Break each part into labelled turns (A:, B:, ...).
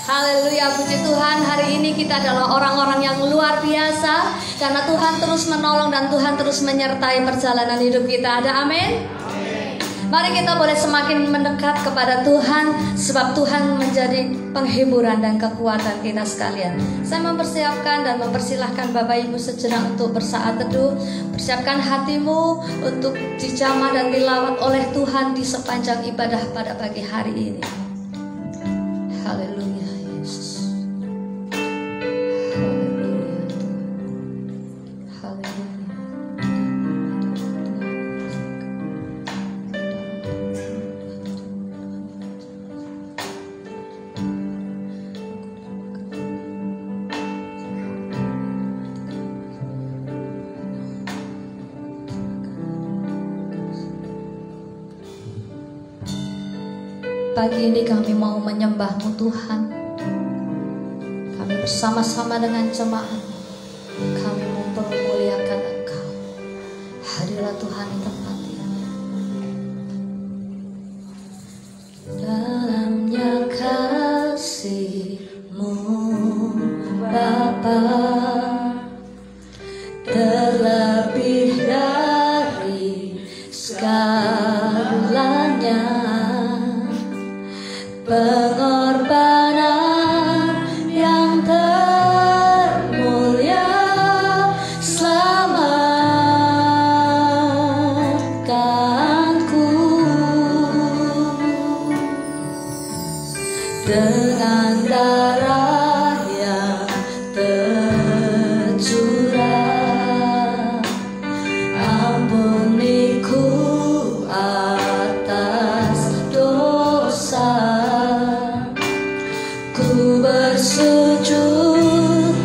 A: Haleluya, puji Tuhan. Hari ini kita adalah orang-orang yang luar biasa karena Tuhan terus menolong dan Tuhan terus menyertai perjalanan hidup kita. Ada amin? Mari kita boleh semakin mendekat kepada Tuhan, sebab Tuhan menjadi penghiburan dan kekuatan kita sekalian. Saya mempersiapkan dan mempersilahkan Bapak Ibu sejenak untuk bersaat teduh. Persiapkan hatimu untuk dijamah dan dilawat oleh Tuhan di sepanjang ibadah pada pagi hari ini. Haleluya. Pagi ini kami mau menyembah-Mu Tuhan. Kami bersama-sama dengan jemaat, kami mempermuliakan Engkau. Hadirlah Tuhan di tempat ini. Dalamnya kasih-Mu Bapa, terlebih dari segalanya. Pengorbanan yang termulia selamatkanku. Dengan darah yang tercurah, ampuniku atas dosa. Ku bersujud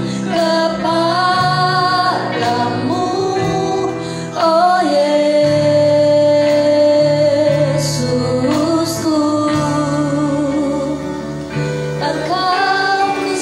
A: kepadamu, oh Yesusku. Engkau ku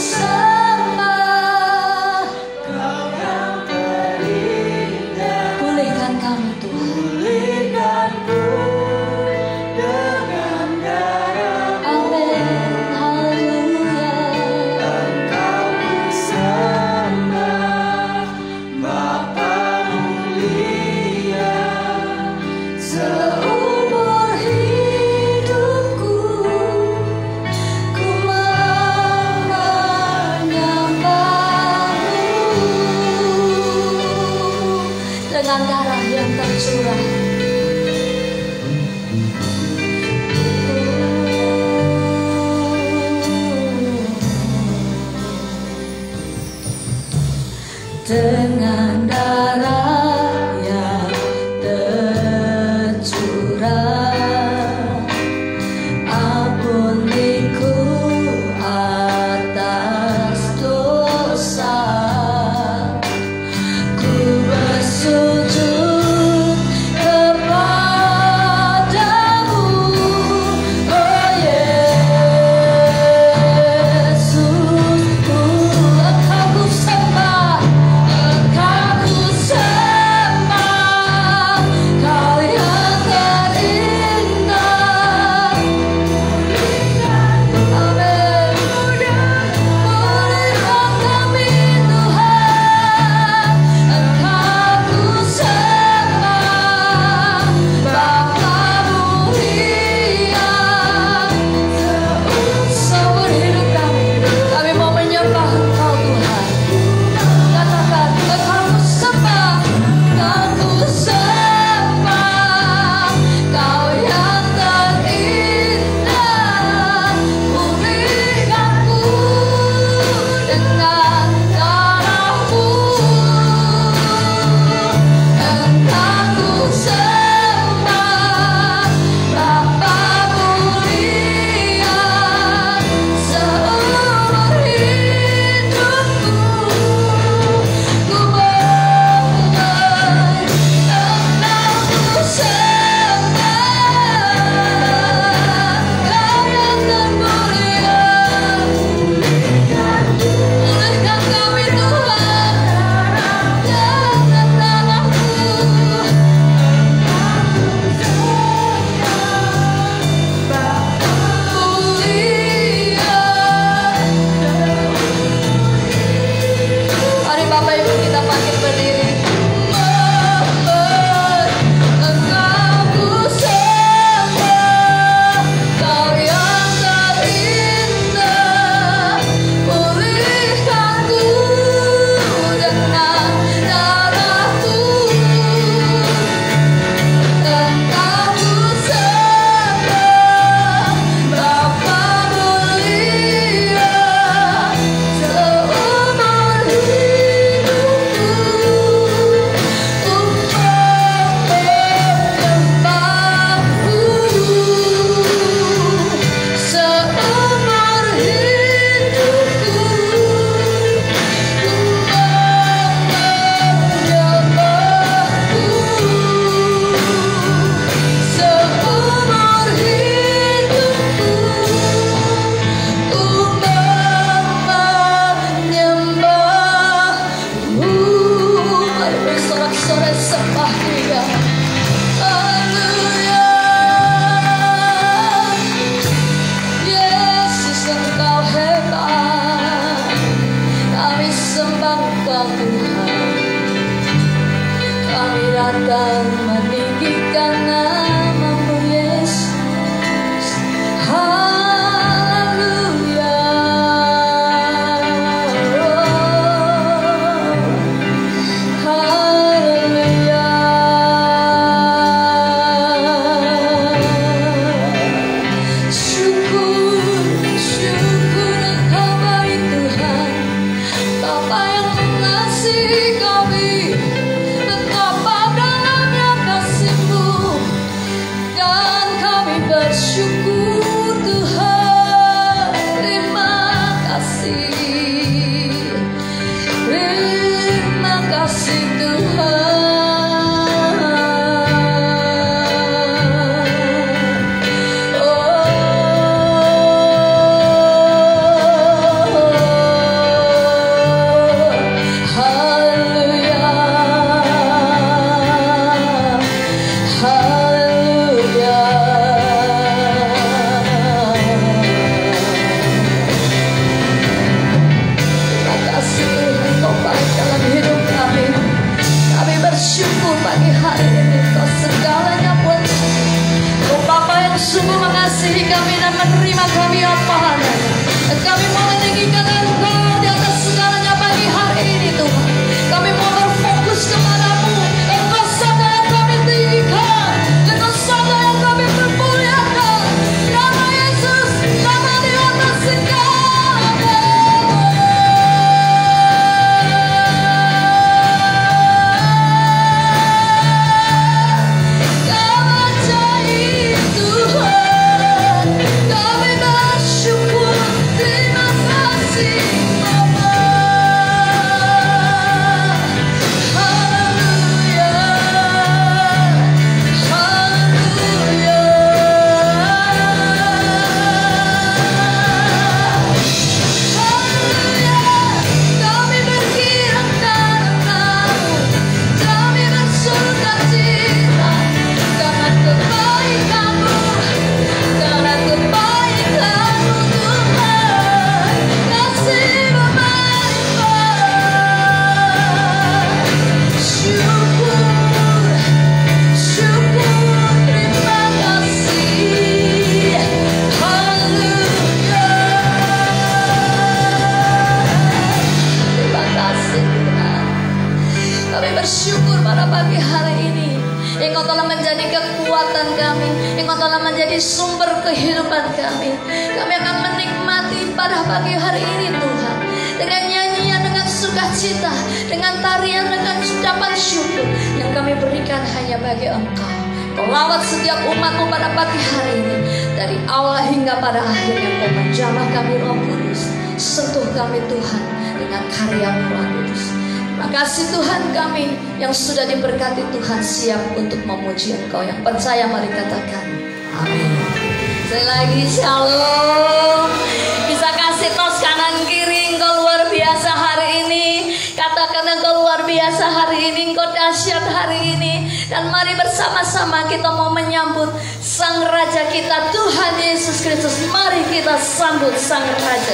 A: bersyukur pada pagi hari ini. Engkau telah menjadi kekuatan kami, Engkau telah menjadi sumber kehidupan kami. Kami akan menikmati pada pagi hari ini Tuhan, dengan nyanyian, dengan sukacita, dengan tarian, dengan ucapan syukur yang kami berikan hanya bagi Engkau. Kau lawat setiap umat-Mu pada pagi hari ini, dari awal hingga pada akhirnya. Kau menjamah kami Roh Kudus. Sentuh kami Tuhan dengan karya-Mu Roh Kudus. Terima kasih Tuhan, kami yang sudah diberkati Tuhan siap untuk memuji Engkau. Yang percaya mari katakan amin. Sekali lagi shalom. Bisa kasih tos kanan kiri, Engkau luar biasa hari ini. Katakan Engkau luar biasa hari ini, Engkau dahsyat hari ini. Dan mari bersama-sama kita mau menyambut Sang Raja kita, Tuhan Yesus Kristus. Mari kita sambut Sang Raja.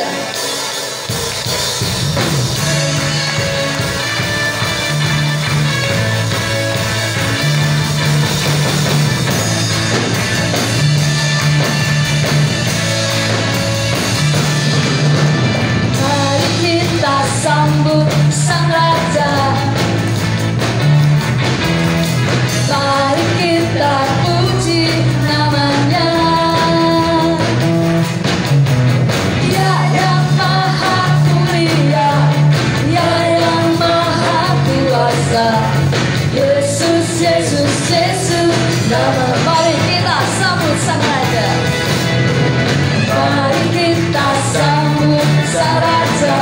A: Sambut Sang Raja, mari kita puji namanya. Ya yang maha mulia, ya yang maha kuasa, Yesus, Yesus, Yesus nama. Mari kita sambut Sang Raja, mari kita sambut Sang Raja.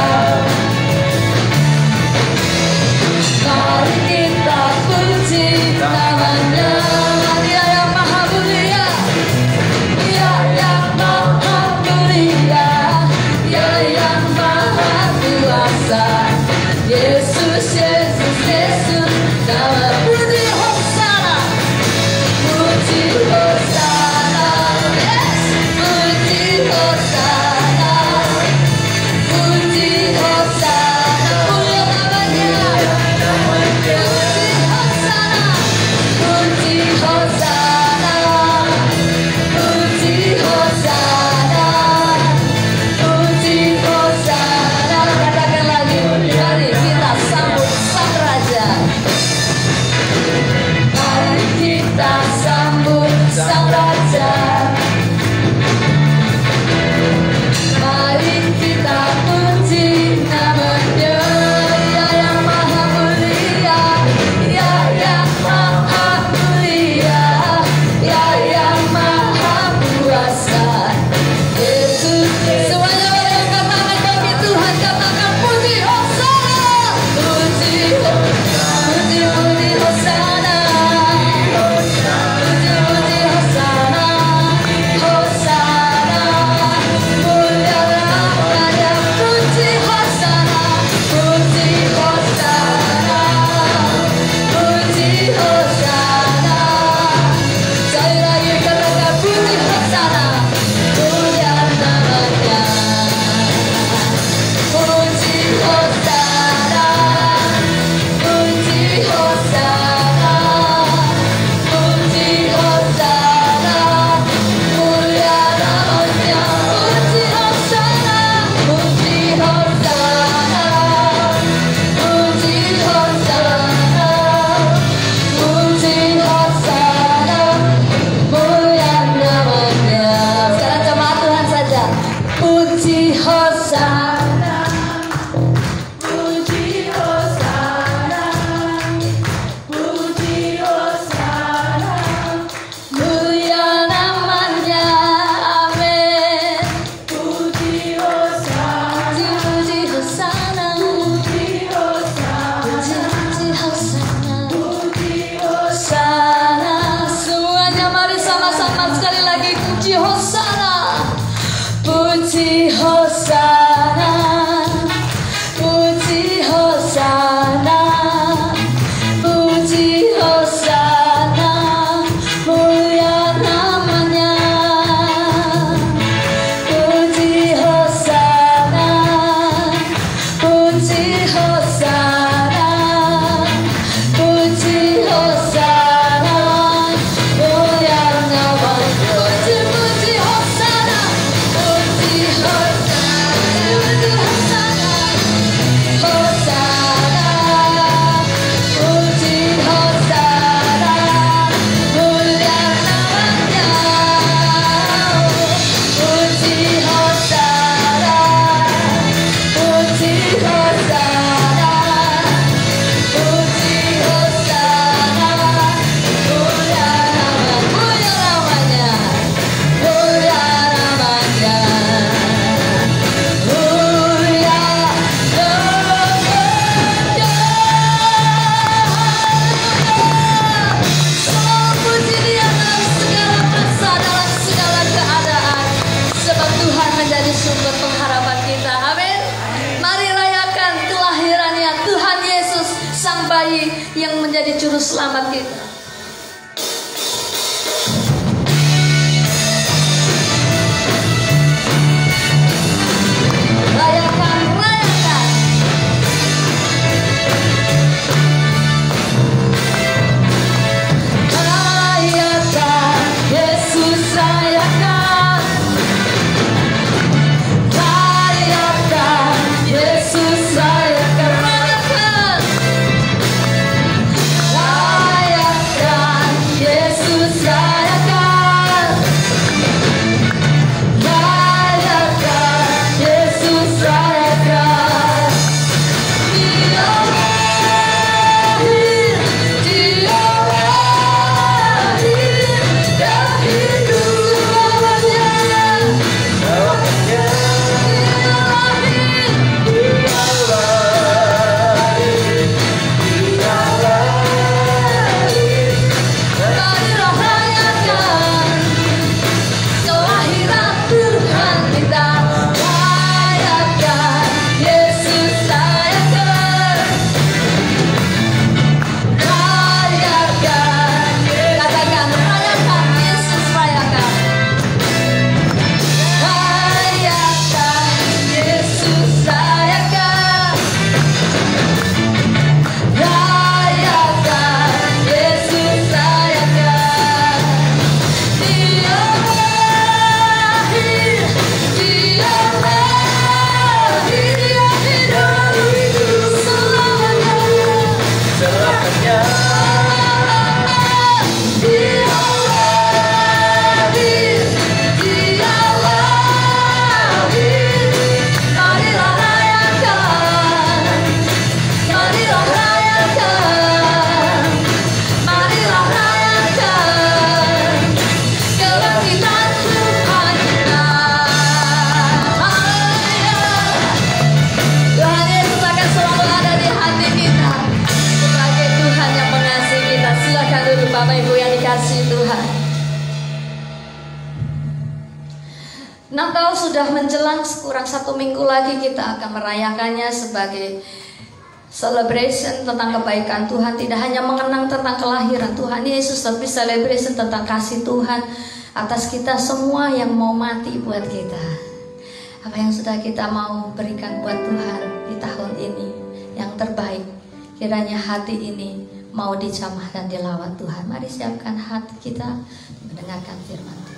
A: Mari kita puji namanya. Dia yang maha mulia, Dia yang maha mulia, Dia yang maha kuasa, Yesus, Yesus, Yesus nama. Puji Hosana, puji Hosana, yes, puji Hosana, puji Hosana, mulia namanya. bayi yang menjadi juru selamat kita. Rayakan, rayakan. Rayakan, Yesus rayakan. Rayakan, Yesus rayakan. Rayakan, Yesus rayakan. Rayakan, Yesus rayakan. Dia lahir, Dia lahir, dan hidup selamanya. Marilah rayakan kelahiran Tuhan kita. Rayakan, Yesus rayakan. Rayakan, katakan rayakan, Yesus rayakan. Rayakan, Yesus rayakan. Rayakan, Yesus rayakan. Dia lahir, Dia lahir, Dia hidup selamanya. Dia lahir, Dia lahir. Marilah rayakan, marilah rayakan, marilah rayakan kebangkitan Tuhan kita. Tuhan Yesus akan selalu ada di hati kita sebagai Tuhan yang mengasihi kita. Silakan duduk Bapak Ibu yang dikasihi Tuhan. Natal sudah menjelang, kurang 1 minggu lagi kita akan merayakannya sebagai celebration tentang kebaikan Tuhan. Tidak hanya mengenang tentang kelahiran Tuhan Yesus, tapi celebration tentang kasih Tuhan atas kita semua yang mau mati buat kita. Apa yang sudah kita mau berikan buat Tuhan di tahun ini yang terbaik. Kiranya hati ini mau dijamah dan dilawat Tuhan. Mari siapkan hati kita mendengarkan firman Tuhan.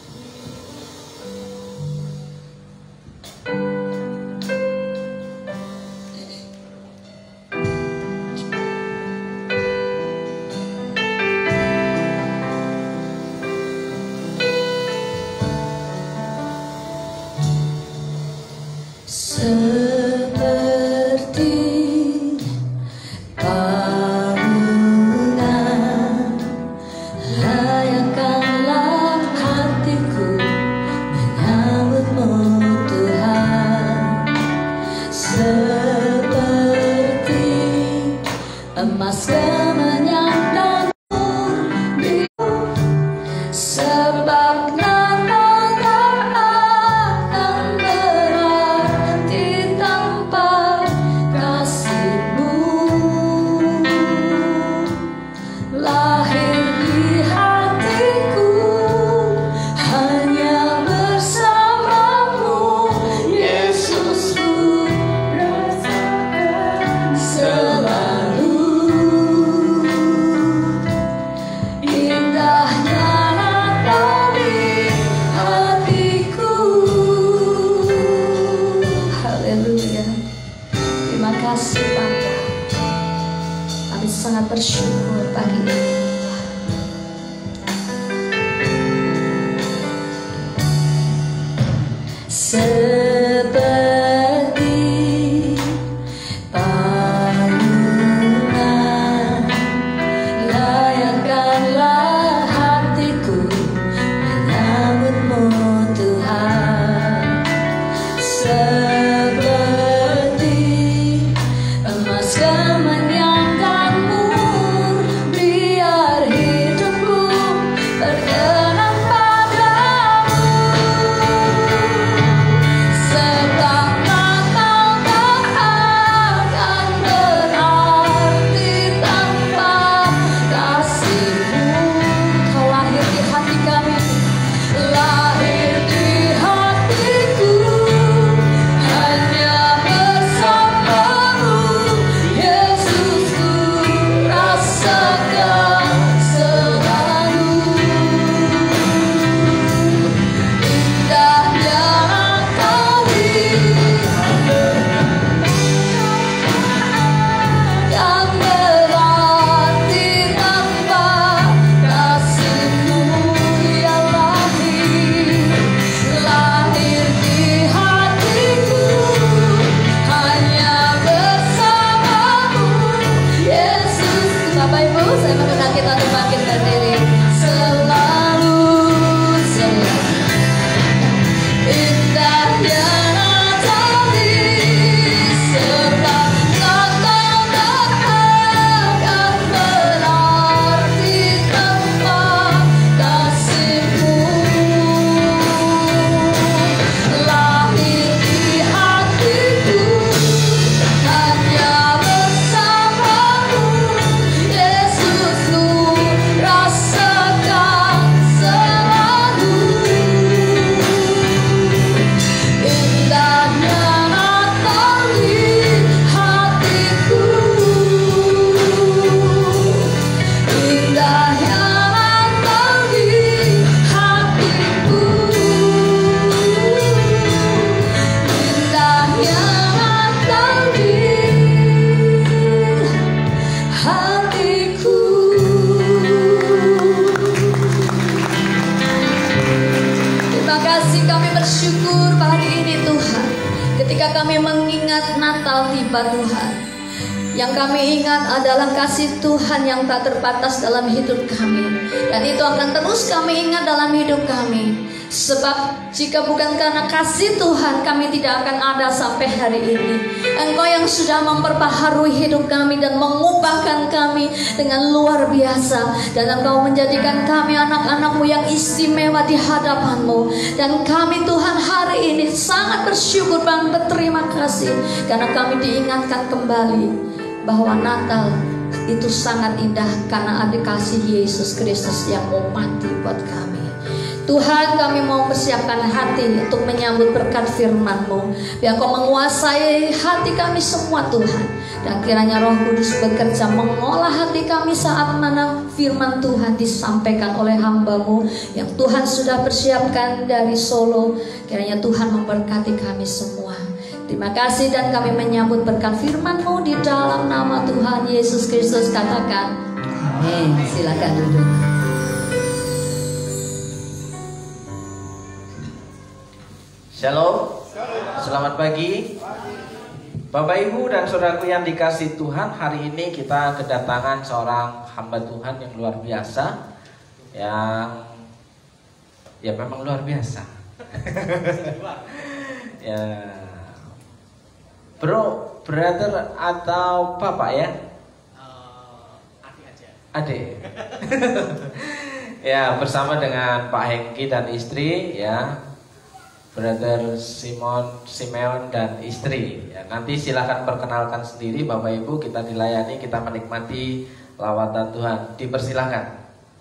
A: Seperti bangunan, rayakanlah hatiku menyambutmu Tuhan. Seperti emas kemenyan dan murni, sebab Natal tak akan berarti tanpa kasih-Mu. Lahir di hatiku hanya bersama-Mu, Yesusku, rasakan selalu indahnya Natal di hatiku. Haleluya. Terima kasih Bapa. Kami sangat bersyukur pagi ini. Seperti bangunan, rayakanlah hatiku menyambutmu Tuhan. Seperti emas kemenyan dan murni, biar hidupku berkenan padamu. Sebab Natal tak akan berarti ketika kami mengingat Natal tiba Tuhan, yang kami ingat adalah kasih Tuhan yang tak terbatas dalam hidup kami. Dan itu akan terus kami ingat dalam hidup kami. Sebab jika bukan karena kasih Tuhan, kami tidak akan ada sampai hari ini. Engkau yang sudah memperbaharui hidup kami dan mengubahkan kami dengan luar biasa. Dan Engkau menjadikan kami anak-anak-Mu yang istimewa di hadapan-Mu. Dan kami Tuhan hari ini sangat bersyukur dan berterima kasih, karena kami diingatkan kembali bahwa Natal itu sangat indah karena ada kasih Yesus Kristus yang mau mati buat kami. Tuhan, kami mau persiapkan hati untuk menyambut berkat firman-Mu. Biar Kau menguasai hati kami semua Tuhan. Dan kiranya Roh Kudus bekerja mengolah hati kami saat mana firman Tuhan disampaikan oleh hamba-Mu yang Tuhan sudah persiapkan dari Solo. Kiranya Tuhan memberkati kami semua. Terima kasih dan kami menyambut berkat firman-Mu di dalam nama Tuhan Yesus Kristus. Katakan amin. Silakan duduk.
B: Shalom, selamat pagi Bapak Ibu dan saudaraku yang dikasihi Tuhan. Hari ini kita kedatangan seorang hamba Tuhan yang luar biasa, yang ya memang luar biasa. Ya, bro, brother atau bapak ya? Adik aja. Adik. Ya, bersama dengan Pak Hengki dan istri ya. Brother Simeon dan istri ya, nanti silakan perkenalkan sendiri Bapak Ibu. Kita dilayani, kita menikmati lawatan Tuhan. Dipersilakan.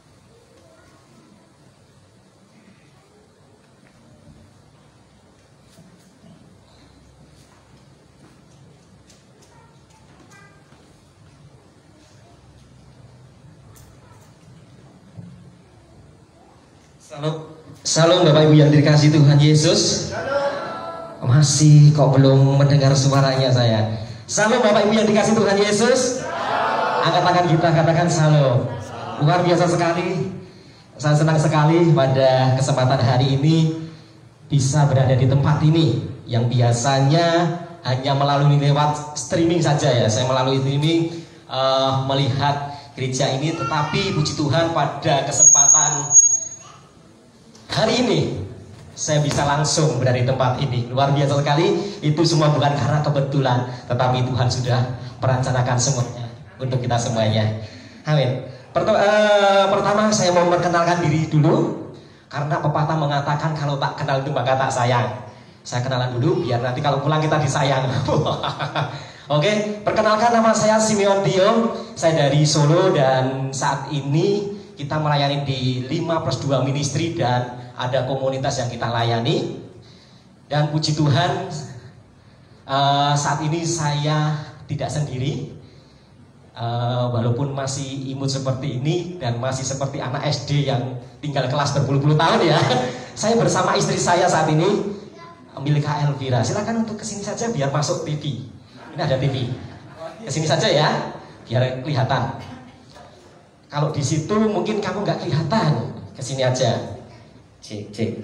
C: Salam Bapak Ibu yang dikasihi Tuhan Yesus. Masih kok belum mendengar suaranya saya. Salam Bapak Ibu yang dikasihi Tuhan Yesus. Angkat tangan kita, katakan salam. Luar biasa sekali. Saya senang sekali pada kesempatan hari ini bisa berada di tempat ini yang biasanya hanya melalui lewat streaming saja ya. Saya melalui streaming melihat gereja ini, tetapi puji Tuhan pada kesempatan hari ini saya bisa langsung berada di tempat ini. Luar biasa sekali. Itu semua bukan karena kebetulan, tetapi Tuhan sudah merencanakan semuanya untuk kita semuanya. Amin. Pertama saya mau memperkenalkan diri dulu, karena pepatah mengatakan kalau tak kenal itu maka tak sayang. Saya kenalan dulu biar nanti kalau pulang kita disayang. Oke, perkenalkan, nama saya Simeon Dio. Saya dari Solo dan saat ini kita melayani di 5+2 ministry dan ada komunitas yang kita layani. Dan puji Tuhan saat ini saya tidak sendiri, walaupun masih imut seperti ini dan masih seperti anak SD yang tinggal kelas berpuluh-puluh tahun ya. Saya bersama istri saya saat ini, Milka Elvira. Silakan untuk kesini saja biar masuk TV. Ini ada TV. Kesini saja ya, biar kelihatan. Kalau di situ mungkin kamu nggak kelihatan, kesini aja. Cek.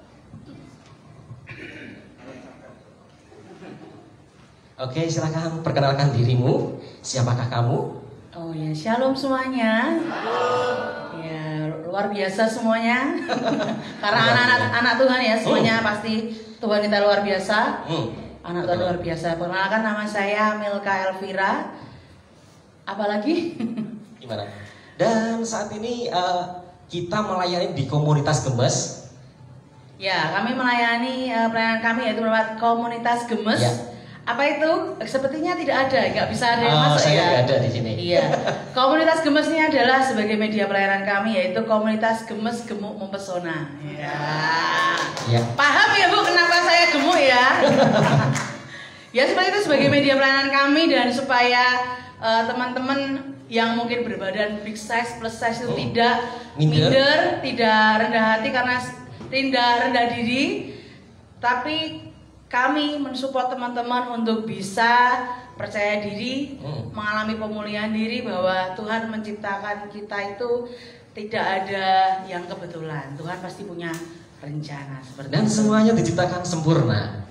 C: Oke, silakan perkenalkan dirimu. Siapakah kamu?
D: Oh ya, shalom semuanya. Ya, luar biasa semuanya. Karena anak Tuhan ya, semuanya pasti Tuhan kita luar biasa. Anak Tuhan luar biasa. Perkenalkan, nama saya Milka Elvira. Apalagi?
C: Gimana? Dan saat ini kita melayani di komunitas Gemes.
D: Ya, kami melayani pelayanan kami yaitu lewat komunitas Gemes.
C: Ya.
D: Apa itu? Sepertinya tidak ada, nggak bisa ada yang masuk
C: saya
D: ya.
C: nggak ada di sini.
D: Iya. Komunitas Gemes ini adalah sebagai media pelayanan kami, yaitu komunitas Gemes Gemuk Mempesona. Ya. Paham ya Bu, kenapa saya gemuk ya? Ya seperti itu, sebagai media pelayanan kami, dan supaya teman-teman yang mungkin berbadan big size plus size itu tidak minder, tidak rendah hati karena tidak rendah diri, tapi kami mensupport teman-teman untuk bisa percaya diri, mengalami pemulihan diri, bahwa Tuhan menciptakan kita itu tidak ada yang kebetulan. Tuhan pasti punya rencana seperti
C: dan
D: itu.
C: semuanya diciptakan sempurna.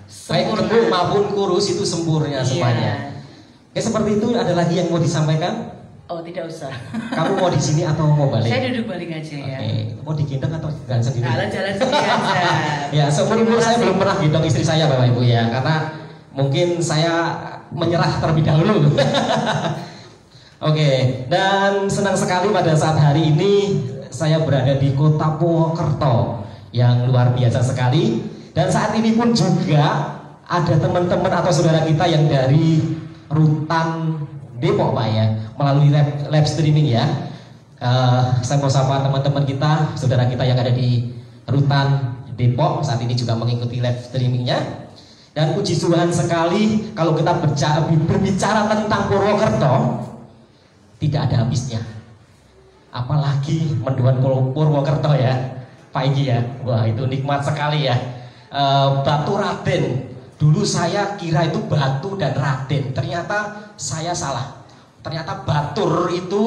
C: Baik gemuk maupun kurus itu sempurna semuanya. Oke, seperti itu. Ada lagi yang mau disampaikan?
D: Oh, tidak usah.
C: Kamu mau di sini atau mau balik?
D: Saya duduk balik aja ya.
C: Oke. Mau digendong atau jalan sendiri?
D: Jalan sendiri aja.
C: Ya, seumur umur saya belum pernah gendong istri saya, Bapak Ibu ya, karena mungkin saya menyerah terlebih dahulu. Oke, dan senang sekali pada saat hari ini saya berada di Kota Purwokerto yang luar biasa sekali. Dan saat ini pun juga ada teman-teman atau saudara kita yang dari Rutan Depok, Pak ya, melalui live streaming ya. Saya mau sapa teman-teman kita, saudara kita yang ada di Rutan Depok saat ini juga mengikuti live streamingnya. Dan puji Tuhan sekali kalau kita berbicara tentang Purwokerto tidak ada habisnya. Apalagi menduan Purwokerto ya, Pak Igi ya. Wah, itu nikmat sekali ya. Batu Raden. Dulu saya kira itu batu dan Raden. Ternyata saya salah. Ternyata Batur itu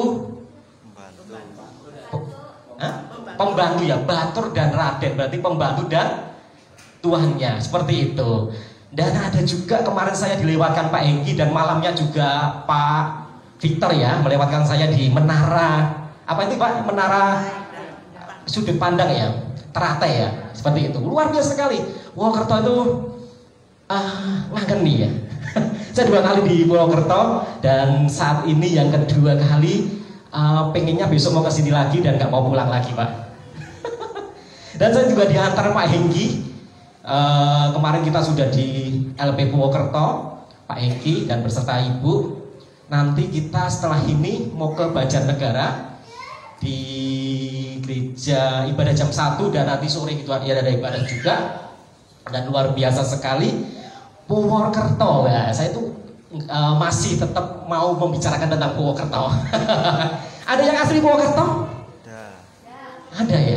C: pembantu ya. Batur dan Raden berarti pembantu dan tuannya. Seperti itu. Dan ada juga kemarin saya dilewatkan Pak Hengki dan malamnya juga Pak Victor ya melewatkan saya di Menara. Apa itu Pak? Menara sudut pandang ya. Teratai ya. Seperti itu. Luar biasa sekali. Purwokerto itu ngangeni ya. Saya 2 kali di Purwokerto dan saat ini yang kedua kali pengennya besok mau kesini lagi dan nggak mau pulang lagi Pak. Dan saya juga diantar Pak Hengki. Kemarin kita sudah di LP Purwokerto, Pak Hengki dan beserta Ibu. Nanti kita setelah ini mau ke Banjarnegara di gereja ibadah jam 1 dan nanti sore itu ada ibadah juga. Dan luar biasa sekali Purwokerto ya. Saya tuh masih tetap mau membicarakan tentang Purwokerto. Ada yang asli Purwokerto? Ada ya.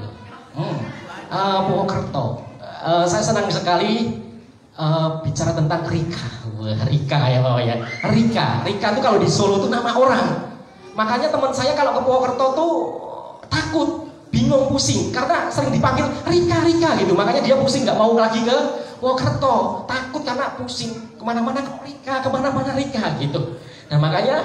C: Purwokerto. Saya senang sekali bicara tentang Rika. Wah, Rika ya Bapak ya. Rika itu kalau di Solo tuh nama orang. Makanya teman saya kalau ke Purwokerto tuh takut, bingung, pusing karena sering dipanggil Rika gitu. Makanya dia pusing, nggak mau lagi ke Purwokerto, takut karena pusing kemana-mana Rika gitu. Nah makanya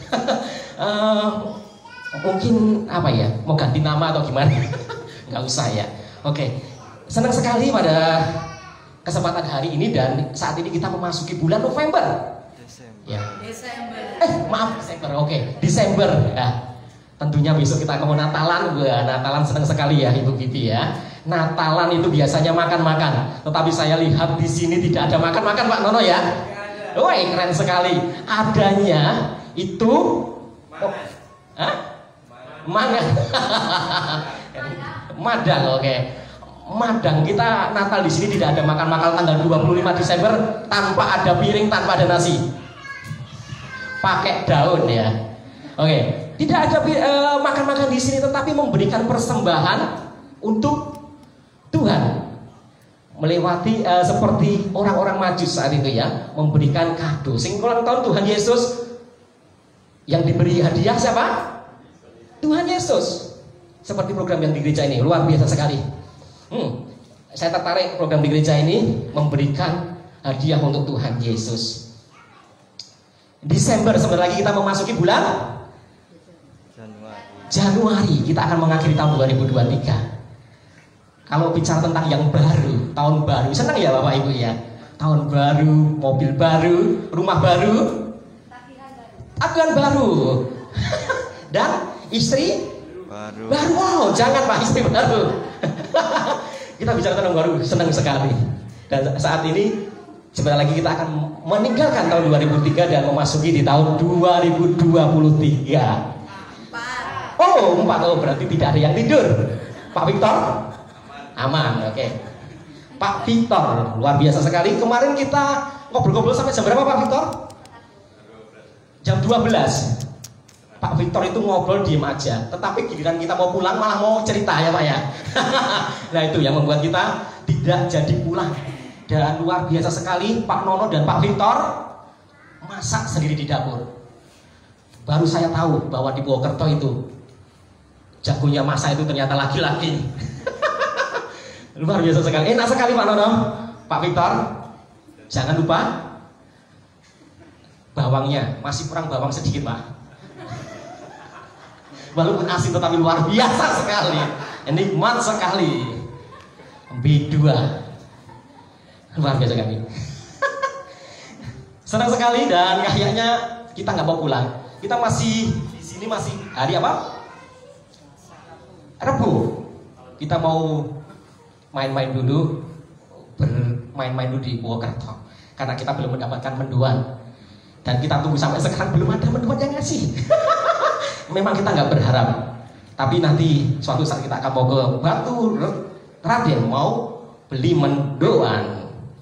C: mungkin apa ya, mau ganti nama atau gimana? Nggak usah ya. Oke, senang sekali pada kesempatan hari ini dan saat ini kita memasuki bulan November. Desember. Oke, Desember ya. Tentunya besok kita mau Natalan. Wah, Natalan senang sekali ya Ibu Vivi ya. Natalan itu biasanya makan-makan, tetapi saya lihat di sini tidak ada makan-makan Pak Nono ya. Wah, keren sekali. Adanya itu Mangan. Madang, oke. Madang, kita Natal di sini tidak ada makan-makan tanggal 25 Desember tanpa ada piring, tanpa ada nasi. Pakai daun ya. Oke, tidak ada makan-makan di sini tetapi memberikan persembahan untuk Tuhan. Melewati seperti orang-orang Majus saat itu ya, memberikan kado. Sing ulang tahun Tuhan Yesus yang diberi hadiah siapa? Tuhan Yesus. Seperti program yang di gereja ini, luar biasa sekali. Saya tertarik program di gereja ini memberikan hadiah untuk Tuhan Yesus. Desember sebentar lagi kita memasuki bulan Januari. Kita akan mengakhiri tahun 2023. Kalau bicara tentang yang baru, tahun baru, senang ya Bapak Ibu ya. Tahun baru, mobil baru, rumah baru, tagihan baru, dan istri baru. Wow, jangan Pak, istri baru. Kita bicara tentang baru, senang sekali. Dan saat ini sebentar lagi kita akan meninggalkan tahun 2003 dan memasuki di tahun 2023. Oh, 4. Berarti tidak ada yang tidur. Pak Victor? Aman, oke. Pak Victor, luar biasa sekali. Kemarin kita ngobrol-ngobrol sampai jam berapa Pak Victor? Jam 12. Pak Victor itu ngobrol diem aja. Tetapi giliran kita mau pulang malah mau cerita ya Pak ya. Nah itu yang membuat kita tidak jadi pulang. Dan luar biasa sekali Pak Nono dan Pak Victor masak sendiri di dapur. Baru saya tahu bahwa di Purwokerto itu jagonya masak itu ternyata laki-laki. Luar biasa sekali. Enak sekali Pak Nono, Pak Victor. Jangan lupa bawangnya, masih kurang bawang sedikit Pak. Walaupun asin tetapi luar biasa sekali, nikmat sekali. B2 luar biasa kami. Senang sekali dan kayaknya kita nggak mau pulang. Kita masih di sini, masih hari apa? Rabu. Kita mau main-main dulu, bermain-main dulu di Purwokerto karena kita belum mendapatkan mendoan dan kita tunggu sampai sekarang belum ada mendoan yang ngasih. Memang kita nggak berharap, tapi nanti suatu saat kita akan mau ke Batu Raden mau beli mendoan.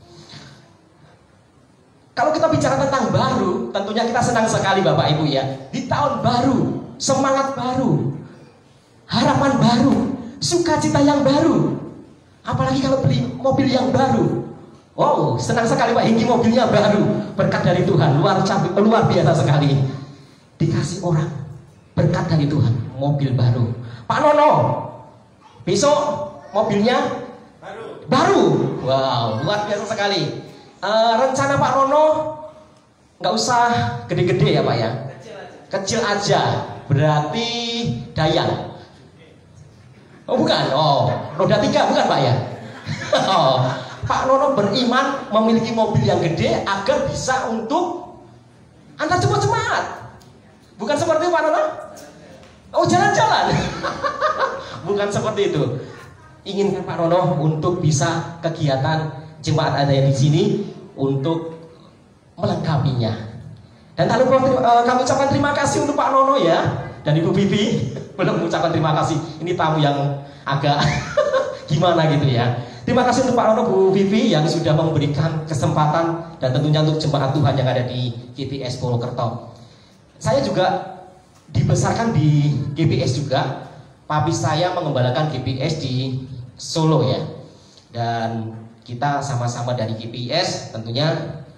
C: Kalau kita bicara tentang baru, tentunya kita senang sekali Bapak Ibu ya. Di tahun baru, semangat baru, harapan baru, sukacita yang baru. Apalagi kalau beli mobil yang baru. Wow, senang sekali Pak, ini mobilnya baru. Berkat dari Tuhan, luar biasa sekali. Dikasih orang, berkat dari Tuhan, mobil baru. Pak Nono, besok mobilnya baru. Wow, luar biasa sekali. Rencana Pak Nono nggak usah gede-gede ya Pak ya, kecil aja. Berarti Dayan. Oh bukan, oh roda 3 bukan Pak ya. Oh, Pak Nono beriman memiliki mobil yang gede agar bisa untuk antar jemaat. Bukan seperti Pak Nono? Oh jalan-jalan. Bukan seperti itu. Inginkan Pak Nono untuk bisa kegiatan jemaat ada yang di sini untuk melengkapinya. Dan lalu kami ucapkan terima kasih untuk Pak Nono ya dan Ibu Vivi. Belum mengucapkan terima kasih. Ini tamu yang agak gimana gitu ya. Terima kasih untuk Pak Nono, Bu Vivi yang sudah memberikan kesempatan dan tentunya untuk jemaat Tuhan yang ada di GPS Purwokerto. Saya juga dibesarkan di GPS juga. Papi saya mengembalakan GPS di Solo ya. Dan kita sama-sama dari GPS tentunya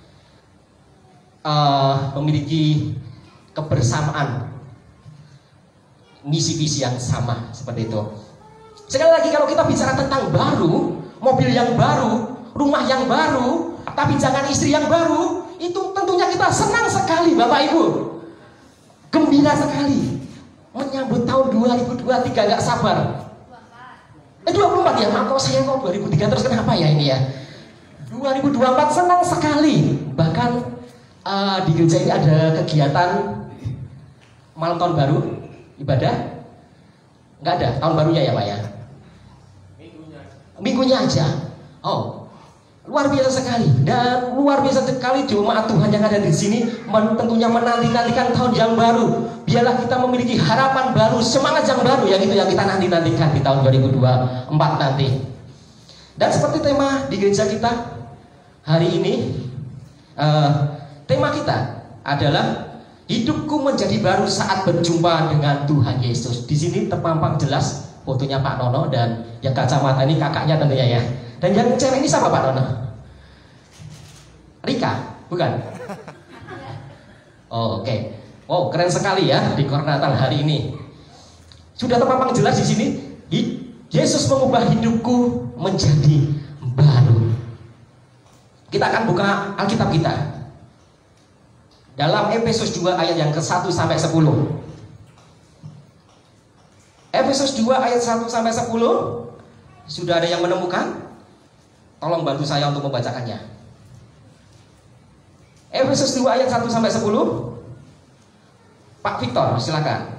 C: memiliki kebersamaan misi visi yang sama seperti itu. Sekali lagi kalau kita bicara tentang baru, mobil yang baru, rumah yang baru, tapi jangan istri yang baru, itu tentunya kita senang sekali Bapak Ibu. Gembira sekali menyambut tahun 2023, gak sabar. 24 ya, maaf kok saya kok 2003 terus kenapa ya ini ya. 2024 senang sekali. Bahkan di gereja ini ada kegiatan malam tahun baru, ibadah. Nggak ada, tahun barunya ya Pak ya. Minggunya aja. Oh, luar biasa sekali. Dan luar biasa sekali jemaat Tuhan yang ada di sini tentunya menanti-nantikan tahun yang baru. Biarlah kita memiliki harapan baru, semangat yang baru yang itu yang kita nanti-nantikan di tahun 2024 nanti. Dan seperti tema di gereja kita hari ini, tema kita adalah hidupku menjadi baru saat berjumpa dengan Tuhan Yesus. Di sini terpampang jelas fotonya Pak Nono dan yang kacamata ini kakaknya tentunya ya. Dan yang cewek ini siapa Pak Nono? Rika, bukan? Oh, oke. Wow, keren sekali ya di Kornatal hari ini. Sudah terpampang jelas di sini, Yesus mengubah hidupku menjadi baru. Kita akan buka Alkitab kita dalam Efesus 2 ayat yang ke-1 sampai 10. Efesus 2 ayat 1 sampai 10. Sudah ada yang menemukan? Tolong bantu saya untuk membacakannya. Efesus 2 ayat 1 sampai 10. Pak Victor, silakan.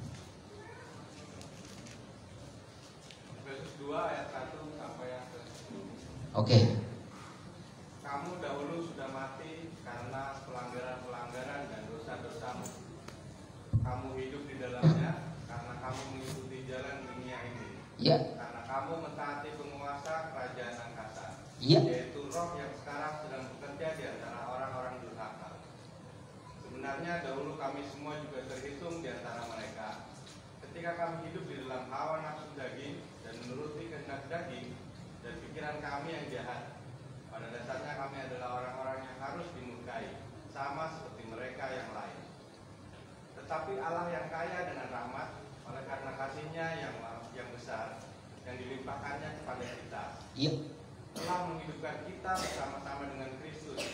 E: Efesus 2 ayat 1 sampai yang ke-10.
C: Oke.
E: Kamu dahulu sudah mati karena pelanggaran-pelanggaran dan dosa-dosamu. Kamu hidup di dalamnya karena kamu mengikuti jalan dunia ini.
C: Iya.
E: Karena kamu mentaati penguasa kerajaan angkasa,
C: Iya.
E: yaitu roh yang sekarang sedang bekerja di antara orang-orang durhaka. Sebenarnya dahulu kami semua juga terhitung di antara mereka. Ketika kami hidup di dalam hawa nafsu daging dan menuruti kehendak daging dan pikiran kami yang jahat. Pada dasarnya kami adalah orang-orang yang harus dimurkai, sama seperti mereka yang lain. Tetapi Allah yang kaya dengan rahmat, oleh karena kasih-Nya yang besar, yang dilimpahkannya kepada kita,
C: Iya.
E: telah menghidupkan kita bersama-sama dengan Kristus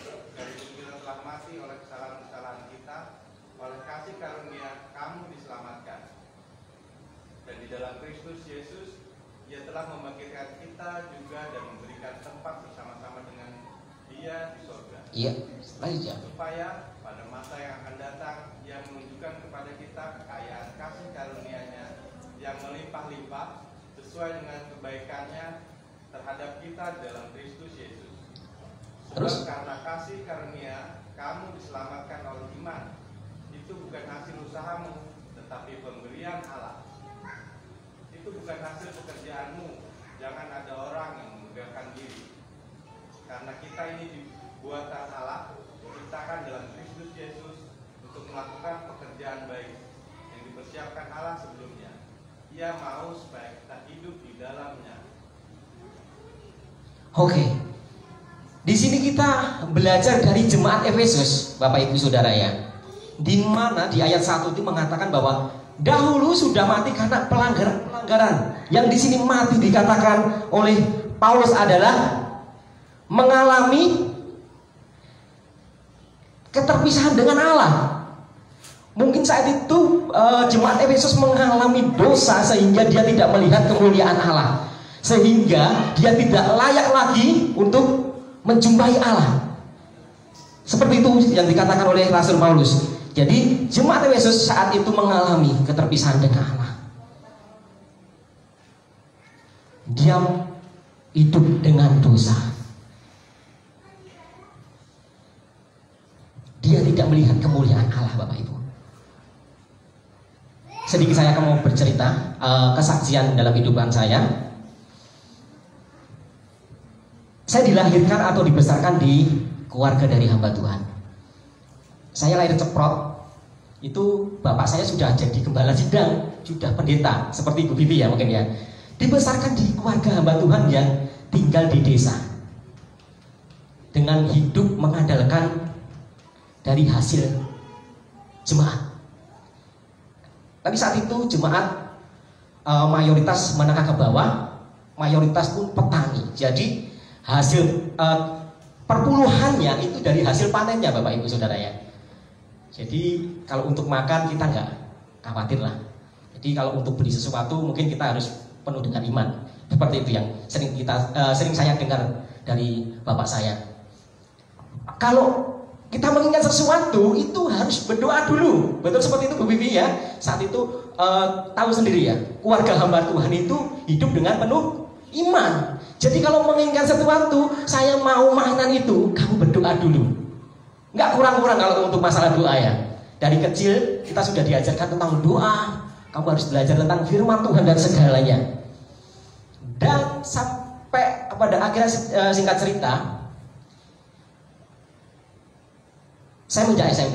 E: kesalahan-kesalahan kita, oleh kasih karunia kamu diselamatkan. Dan di dalam Kristus Yesus, Ia telah membangkitkan kita juga dan memberikan tempat bersama-sama dengan Dia di surga.
C: Iya, lanjut ya.
E: Supaya pada masa yang akan datang, Ia menunjukkan kepada kita kekayaan kasih karunia-Nya yang melimpah-limpah sesuai dengan kebaikan-Nya terhadap kita dalam Kristus Yesus.
C: Terus?
E: Karena kasih karunia kamu diselamatkan oleh iman. Itu bukan hasil usahamu, tetapi pemberian Allah. Itu bukan hasil pekerjaanmu. Jangan ada orang yang memegahkan diri. Karena kita ini buatan Allah, diciptakan dalam Kristus Yesus untuk melakukan pekerjaan baik yang dipersiapkan Allah sebelumnya. Ia mau supaya kita hidup di dalamnya.
C: Oke. Di sini kita belajar dari jemaat Efesus, Bapak Ibu Saudara ya. Di mana di ayat 1 itu mengatakan bahwa dahulu sudah mati karena pelanggaran. Yang di sini mati dikatakan oleh Paulus adalah mengalami keterpisahan dengan Allah. Mungkin saat itu jemaat Efesus mengalami dosa sehingga dia tidak melihat kemuliaan Allah, sehingga dia tidak layak lagi untuk menjumpai Allah. Seperti itu yang dikatakan oleh Rasul Paulus. Jadi jemaat Efesus saat itu mengalami keterpisahan dengan Allah. Dia hidup dengan dosa. Dia tidak melihat kemuliaan Allah, Bapak Ibu. Sedikit saya akan mau bercerita kesaksian dalam kehidupan saya. Saya dilahirkan atau dibesarkan di keluarga dari hamba Tuhan. Saya lahir ceprot. Itu bapak saya sudah jadi gembala sidang, sudah pendeta, seperti Ibu Bibi ya mungkin ya. Dibesarkan di keluarga hamba Tuhan yang tinggal di desa, dengan hidup mengandalkan dari hasil jemaat. Tapi saat itu jemaat mayoritas menengah ke bawah, mayoritas pun petani. Jadi hasil perpuluhannya itu dari hasil panennya, Bapak Ibu Saudara ya. Jadi kalau untuk makan kita nggak khawatir lah. Jadi kalau untuk beli sesuatu mungkin kita harus penuh dengan iman. Seperti itu yang sering saya dengar dari bapak saya. Kalau kita mengingat sesuatu itu harus berdoa dulu. Betul seperti itu Bu Bibi ya. Saat itu tahu sendiri ya, keluarga hamba Tuhan itu hidup dengan penuh iman. Jadi kalau mengingat sesuatu, saya mau mainan itu, kamu berdoa dulu. Nggak kurang-kurang kalau untuk masalah doa ya. Dari kecil kita sudah diajarkan tentang doa. Kamu harus belajar tentang firman Tuhan dan segalanya. Dan sampai pada akhirnya singkat cerita, saya menjadi SMP.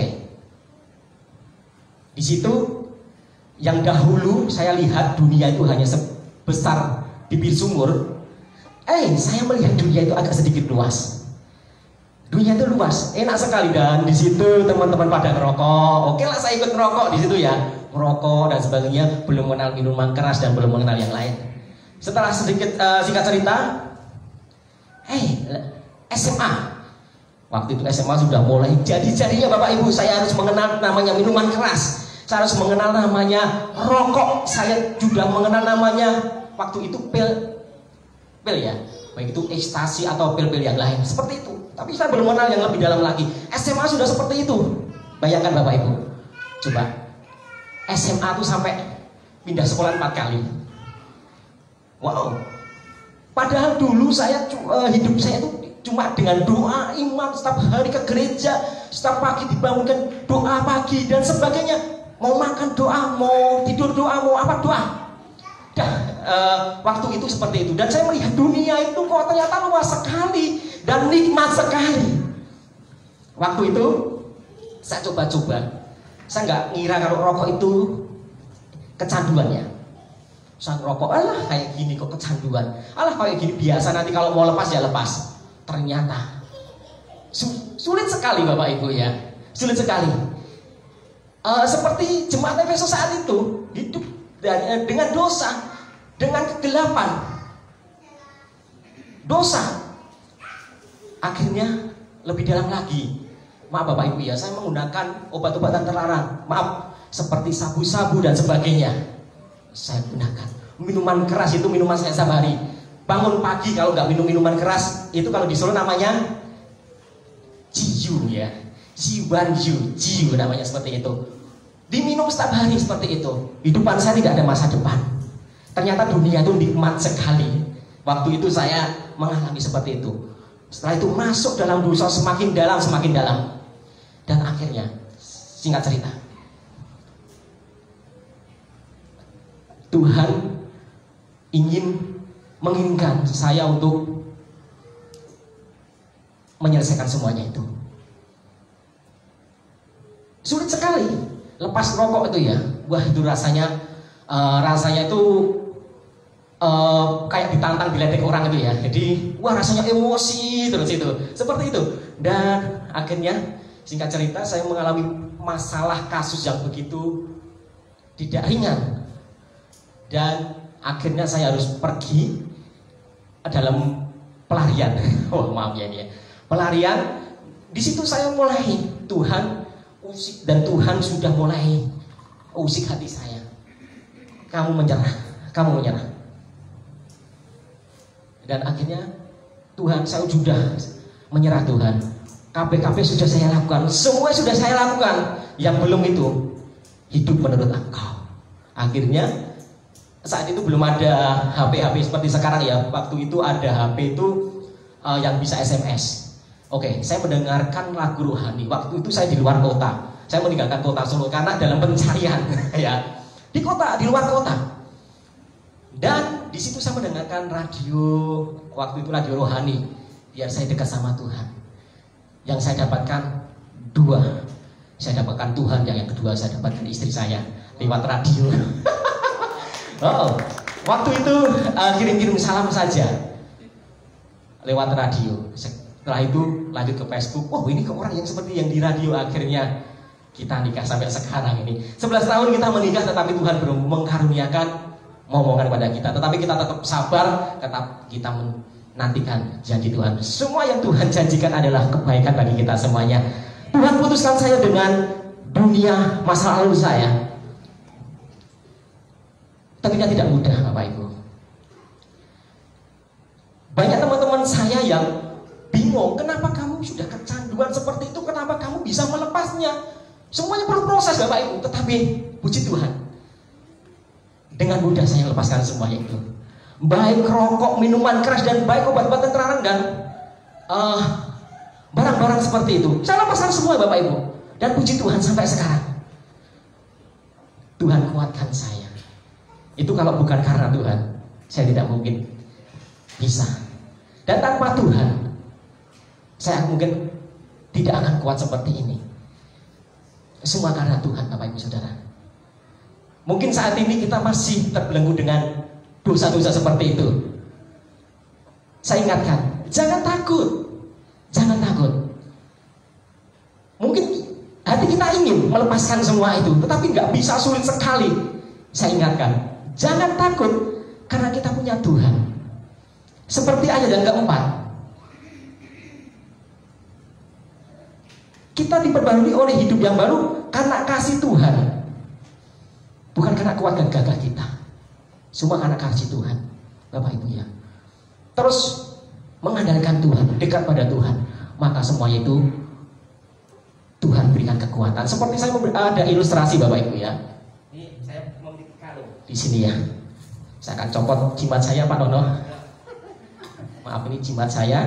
C: Di situ yang dahulu saya lihat dunia itu hanya sebesar bibir sumur. Saya melihat dunia itu agak sedikit luas. Dunia itu luas, enak sekali, dan di situ teman-teman pada ngerokok. Oke lah, saya ikut ngerokok di situ ya, ngerokok dan sebagainya. Belum mengenal minuman keras dan belum mengenal yang lain. Setelah sedikit singkat cerita, SMA. Waktu itu SMA sudah mulai jadi-jadinya Bapak Ibu. Saya harus mengenal namanya minuman keras. Saya harus mengenal namanya rokok. Saya juga mengenal namanya waktu itu pil ya. Baik itu ekstasi atau pil-pil yang lain. Seperti itu. Tapi saya belum mengenal yang lebih dalam lagi. SMA sudah seperti itu. Bayangkan Bapak Ibu. Coba. SMA itu sampai pindah sekolah 4 kali. Wow. Padahal dulu saya hidup saya itu cuma dengan doa, iman, setiap hari ke gereja, setiap pagi dibangunkan doa pagi dan sebagainya. Mau makan doa, mau tidur doa, mau apa doa. Waktu itu seperti itu. Dan saya melihat dunia itu kok ternyata luas sekali dan nikmat sekali. Waktu itu saya coba-coba. Saya nggak ngira kalau rokok itu kecanduannya. Saya rokok, alah kayak gini kok kecanduan. Alah kayak gini biasa, nanti kalau mau lepas ya lepas. Ternyata sulit sekali Bapak Ibu ya. Sulit sekali. Seperti jemaat Efesus saat itu hidup dengan dosa, dengan kegelapan, dosa. Akhirnya lebih dalam lagi Maaf Bapak Ibu ya, saya menggunakan obat-obatan terlarang. Maaf, seperti sabu-sabu dan sebagainya. Saya gunakan. Minuman keras itu minuman saya setiap hari. Bangun pagi kalau nggak minum minuman keras, itu kalau di Solo namanya jiu ya. Jiu namanya seperti itu. Diminum setiap hari seperti itu. Hidupan saya tidak ada masa depan. Ternyata dunia itu nikmat sekali. Waktu itu saya mengalami seperti itu. Setelah itu masuk dalam dosa semakin dalam. Dan akhirnya, singkat cerita, Tuhan menginginkan saya untuk menyelesaikan semuanya itu. Sulit sekali lepas rokok itu ya. Wah, itu rasanya itu kayak ditantang diledek orang itu ya. Jadi wah, rasanya emosi terus itu. Seperti itu. Dan akhirnya singkat cerita saya mengalami masalah kasus yang begitu tidak ringan. Dan akhirnya saya harus pergi dalam pelarian. Oh, maaf ya dia. Pelarian. Di situ saya mulai Tuhan usik, dan Tuhan sudah mulai usik hati saya. Kamu menyerah. Dan akhirnya Tuhan, saya sudah menyerah Tuhan. KP sudah saya lakukan, semua sudah saya lakukan. Yang belum itu hidup menurut Engkau. Akhirnya saat itu belum ada HP seperti sekarang ya. Waktu itu ada HP itu yang bisa SMS. Oke, saya mendengarkan lagu rohani. Waktu itu saya di luar kota. Saya meninggalkan kota Solo karena dalam pencarian ya. Di luar kota. Dan di situ saya mendengarkan radio, waktu itu radio rohani, biar saya dekat sama Tuhan. Yang saya dapatkan dua. Saya dapatkan Tuhan, yang kedua saya dapatkan istri saya lewat radio. Oh, waktu itu kirim-kirim salam saja lewat radio. Setelah itu lanjut ke Facebook. Wah, ini kok orang yang seperti yang di radio. Akhirnya kita nikah sampai sekarang ini. 11 tahun kita menikah, tetapi Tuhan belum mengkaruniakan momongan pada kita. Tetapi kita tetap sabar, tetap kita menantikan janji Tuhan. Semua yang Tuhan janjikan adalah kebaikan bagi kita semuanya. Tuhan putuskan saya dengan dunia masa lalu saya. Tentunya tidak mudah Bapak Ibu. Banyak teman-teman saya yang bingung, kenapa kamu sudah kecanduan seperti itu, kenapa kamu bisa melepasnya? Semuanya perlu proses Bapak Ibu. Tetapi puji Tuhan, dengan mudah saya lepaskan semuanya itu. Baik rokok, minuman keras, dan baik obat-obatan terlarang dan barang-barang seperti itu. Saya lepaskan semua Bapak Ibu. Dan puji Tuhan sampai sekarang Tuhan kuatkan saya. Itu kalau bukan karena Tuhan, saya tidak mungkin bisa. Dan tanpa Tuhan, saya mungkin tidak akan kuat seperti ini. Semua karena Tuhan Bapak Ibu Saudara. Mungkin saat ini kita masih terbelenggu dengan dosa-dosa seperti itu. Saya ingatkan, jangan takut. Jangan takut. Mungkin hati kita ingin melepaskan semua itu, tetapi nggak bisa, sulit sekali. Saya ingatkan, jangan takut, karena kita punya Tuhan. Seperti ayat yang keempat, kita diperbarui oleh hidup yang baru karena kasih Tuhan, bukan karena kuat dan gagah kita. Semua karena kasih Tuhan Bapak Ibu ya. Terus mengandalkan Tuhan, dekat pada Tuhan, maka semua itu Tuhan berikan kekuatan. Seperti saya ada ilustrasi Bapak Ibu ya. Ini saya memiliki kalung di sini ya. Saya akan copot jimat saya Pak Nono. Maaf, ini jimat saya.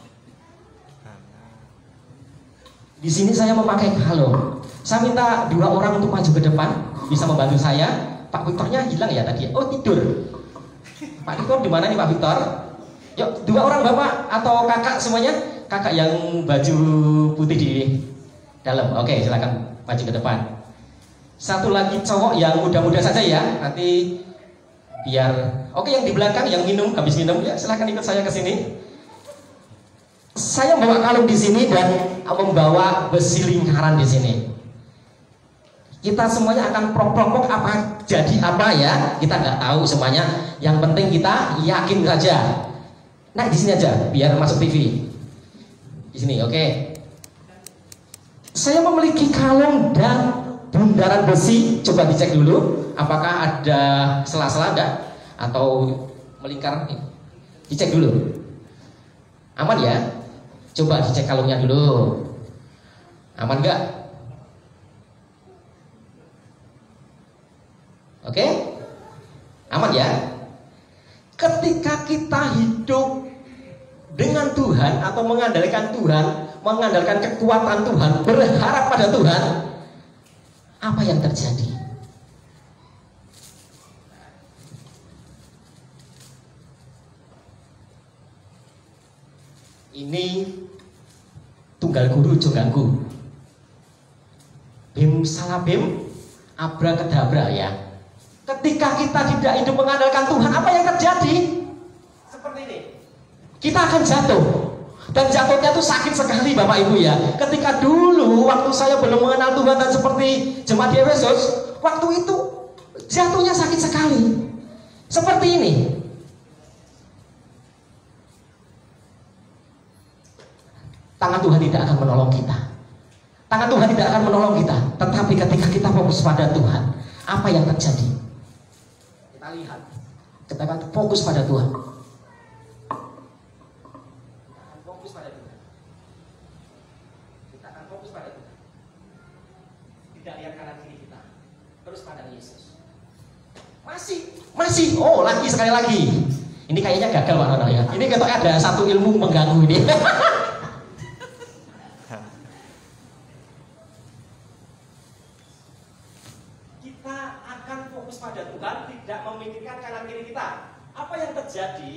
C: Di sini saya memakai kalung. Saya minta 2 orang untuk maju ke depan, bisa membantu saya. Pak Victornya hilang ya tadi. Oh, tidur. Pak Victor di mana nih Pak Victor? Yuk, 2 orang Bapak atau kakak semuanya. Kakak yang baju putih di dalam. Oke, silakan maju ke depan. Satu lagi cowok yang muda-muda saja ya. Nanti biar. Oke, yang di belakang yang minum, habis minum ya, silakan ikut saya ke sini. Saya membawa kalung di sini dan membawa besi lingkaran di sini. Kita semuanya akan prok-prok apa jadi apa ya, kita nggak tahu semuanya. Yang penting kita yakin saja. Nah, di sini aja biar masuk TV. Di sini, oke. Saya memiliki kalung dan bundaran besi. Coba dicek dulu, apakah ada sela-sela enggak atau melingkar? Dicek dulu. Aman ya? Coba dicek kalungnya dulu. Aman enggak? Oke? Aman ya? Ketika kita hidup dengan Tuhan atau mengandalkan Tuhan, mengandalkan kekuatan Tuhan, berharap pada Tuhan, apa yang terjadi? Ini tunggal guru jongangku. Bim salabim, abrakadabra ya. Ketika kita tidak hidup mengandalkan Tuhan, apa yang terjadi? Seperti ini. Kita akan jatuh. Dan jatuhnya itu sakit sekali Bapak Ibu ya. Ketika dulu waktu saya belum mengenal Tuhan dan seperti jemaat di Efesus, waktu itu jatuhnya sakit sekali. Seperti ini. Tangan Tuhan tidak akan menolong kita. Tangan Tuhan tidak akan menolong kita. Tetapi ketika kita fokus pada Tuhan, apa yang terjadi? Kita lihat. Ketika fokus pada Tuhan, masih, oh lagi sekali lagi. Ini kayaknya gagal Pak Nono ya. Ini katanya ada satu ilmu mengganggu ini. Kita akan fokus pada Tuhan, tidak memikirkan kanan kiri kita. Apa yang terjadi?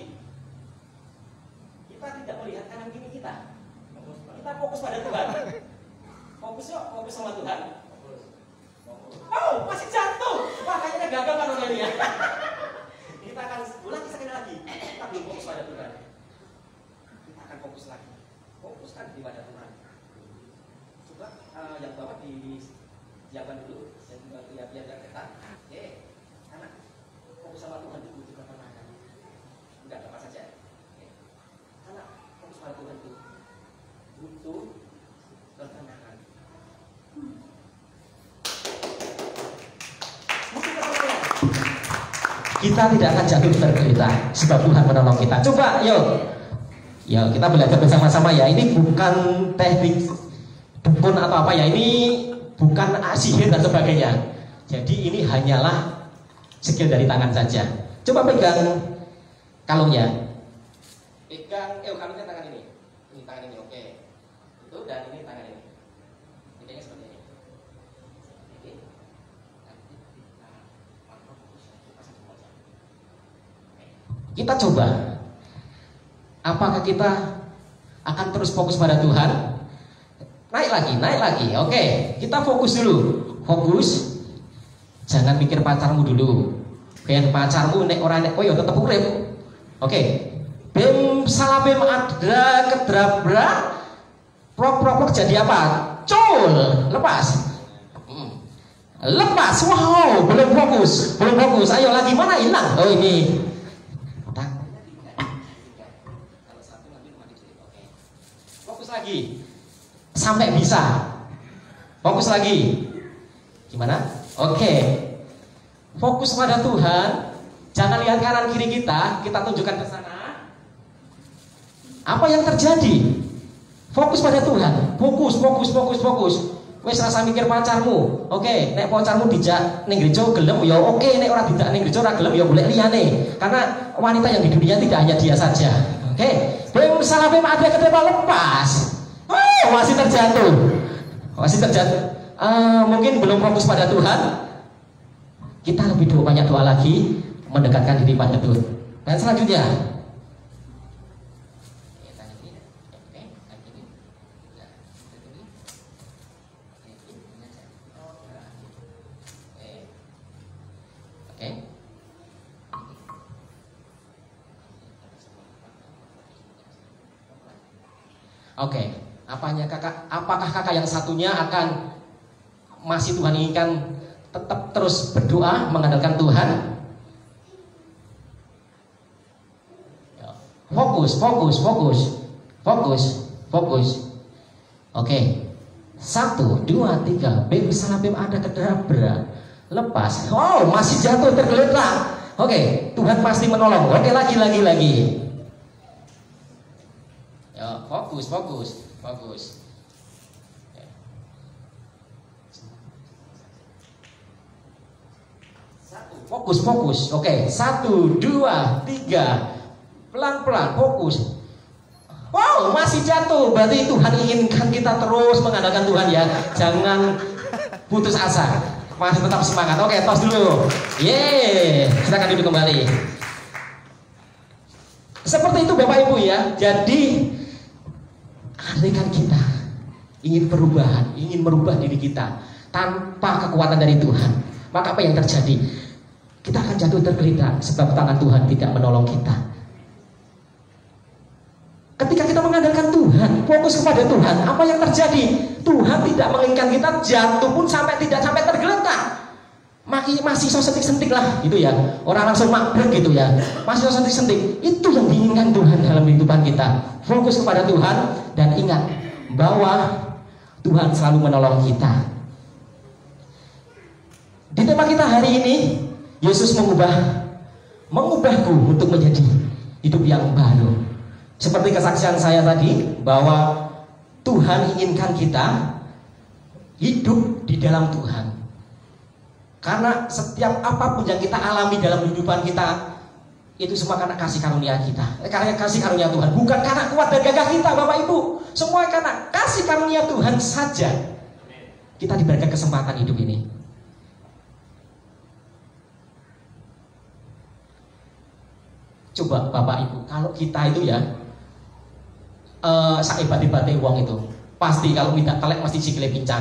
C: Kita tidak melihat kanan kiri kita. Kita fokus pada Tuhan. Fokus yuk, fokus sama Tuhan. Oh, masih jatuh. Wah, kayaknya gagal Pak Nono ini ya. Kita akan ulang sekali lagi. Kita belum fokus pada Tuhan. Kita akan fokus lagi. Fokuskan di pada Tuhan. Coba yang bawah disiapkan dulu. Yang tinggal lihat kita. Oke, anak fokus sama Tuhan itu juga pernah kan? Enggak apa saja. Oke, anak fokus pada Tuhan itu butuh bertenangan. Kita tidak akan jatuh tergeletak sebab Tuhan menolong kita. Coba yuk kita belajar bersama-sama ya. Ini bukan teknik dukun atau apa ya. Ini bukan sihir dan sebagainya. Jadi ini hanyalah skill dari tangan saja. Coba pegang kalungnya. Pegang kalungnya tangan ini. Ini tangan ini, oke. Itu dan ini tangan ini. Pegangnya seperti ini. Oke. Kita coba. Apakah kita akan terus fokus pada Tuhan? Naik lagi. Oke, kita fokus dulu. Fokus. Jangan mikir pacarmu dulu. Kayak pacarmu nek ora nek koyo tetep urip. Oke. Bim salabim adra kedrabra. Prok jadi apa? Cul, lepas. Lepas. Wow, belum fokus. Ayo lagi, mana hilang? Oh ini. Lagi sampai bisa. Fokus lagi. Gimana? Oke. Fokus pada Tuhan. Jangan lihat kanan kiri kita tunjukkan ke sana. Apa yang terjadi? Fokus pada Tuhan. Fokus. Wes rasa mikir pacarmu. Oke, nek pacarmu dijak ning gereja gelem ya oke, nek ora dijak ning gereja ora gelem ya golek liyane. Karena wanita yang di dunia tidak hanya dia saja. Oke. Bim salabim ada kedua lepas. Oh, masih terjatuh. Mungkin belum fokus pada Tuhan. Kita lebih banyak doa lagi, mendekatkan diri pada Tuhan. Dan selanjutnya, Oke, apakah kakak yang satunya akan masih Tuhan inginkan tetap terus berdoa mengandalkan Tuhan? Fokus. Oke, 1, 2, 3. Bim salah bim ada kedabra. Lepas. Oh, masih jatuh tergeletak. Oke, Tuhan pasti menolong. Oke, lagi. Ya, fokus. Fokus. Oke, 1, 2, 3. Pelan-pelan, fokus. Wow, masih jatuh. Berarti Tuhan inginkan kita terus mengandalkan Tuhan ya. Jangan putus asa. Masih tetap semangat. Oke, tos dulu. Yeay, silakan duduk kembali. Seperti itu Bapak Ibu ya. Jadi andaikan kita ingin perubahan, ingin merubah diri kita tanpa kekuatan dari Tuhan, maka apa yang terjadi? Kita akan jatuh tergeletak sebab tangan Tuhan tidak menolong kita. Ketika kita mengandalkan Tuhan, fokus kepada Tuhan, apa yang terjadi? Tuhan tidak menginginkan kita jatuh pun tidak sampai tergeletak. Masih sentik-sentik lah gitu ya. Orang langsung makbruk gitu ya. Masih sentik-sentik. Itu yang diinginkan Tuhan dalam kehidupan kita. Fokus kepada Tuhan dan ingat bahwa Tuhan selalu menolong kita. Di tema kita hari ini, Yesus mengubahku untuk menjadi hidup yang baru. Seperti kesaksian saya tadi, bahwa Tuhan inginkan kita hidup di dalam Tuhan. Karena setiap apapun yang kita alami dalam kehidupan kita, itu semua karena kasih karunia kita. Karena kasih karunia Tuhan, bukan karena kuat dan gagah kita Bapak Ibu. Semua karena kasih karunia Tuhan saja kita diberikan kesempatan hidup ini. Coba Bapak Ibu, kalau kita itu ya sahebat-hebatnya uang itu, pasti kalau minta telek mesti sikile pincang.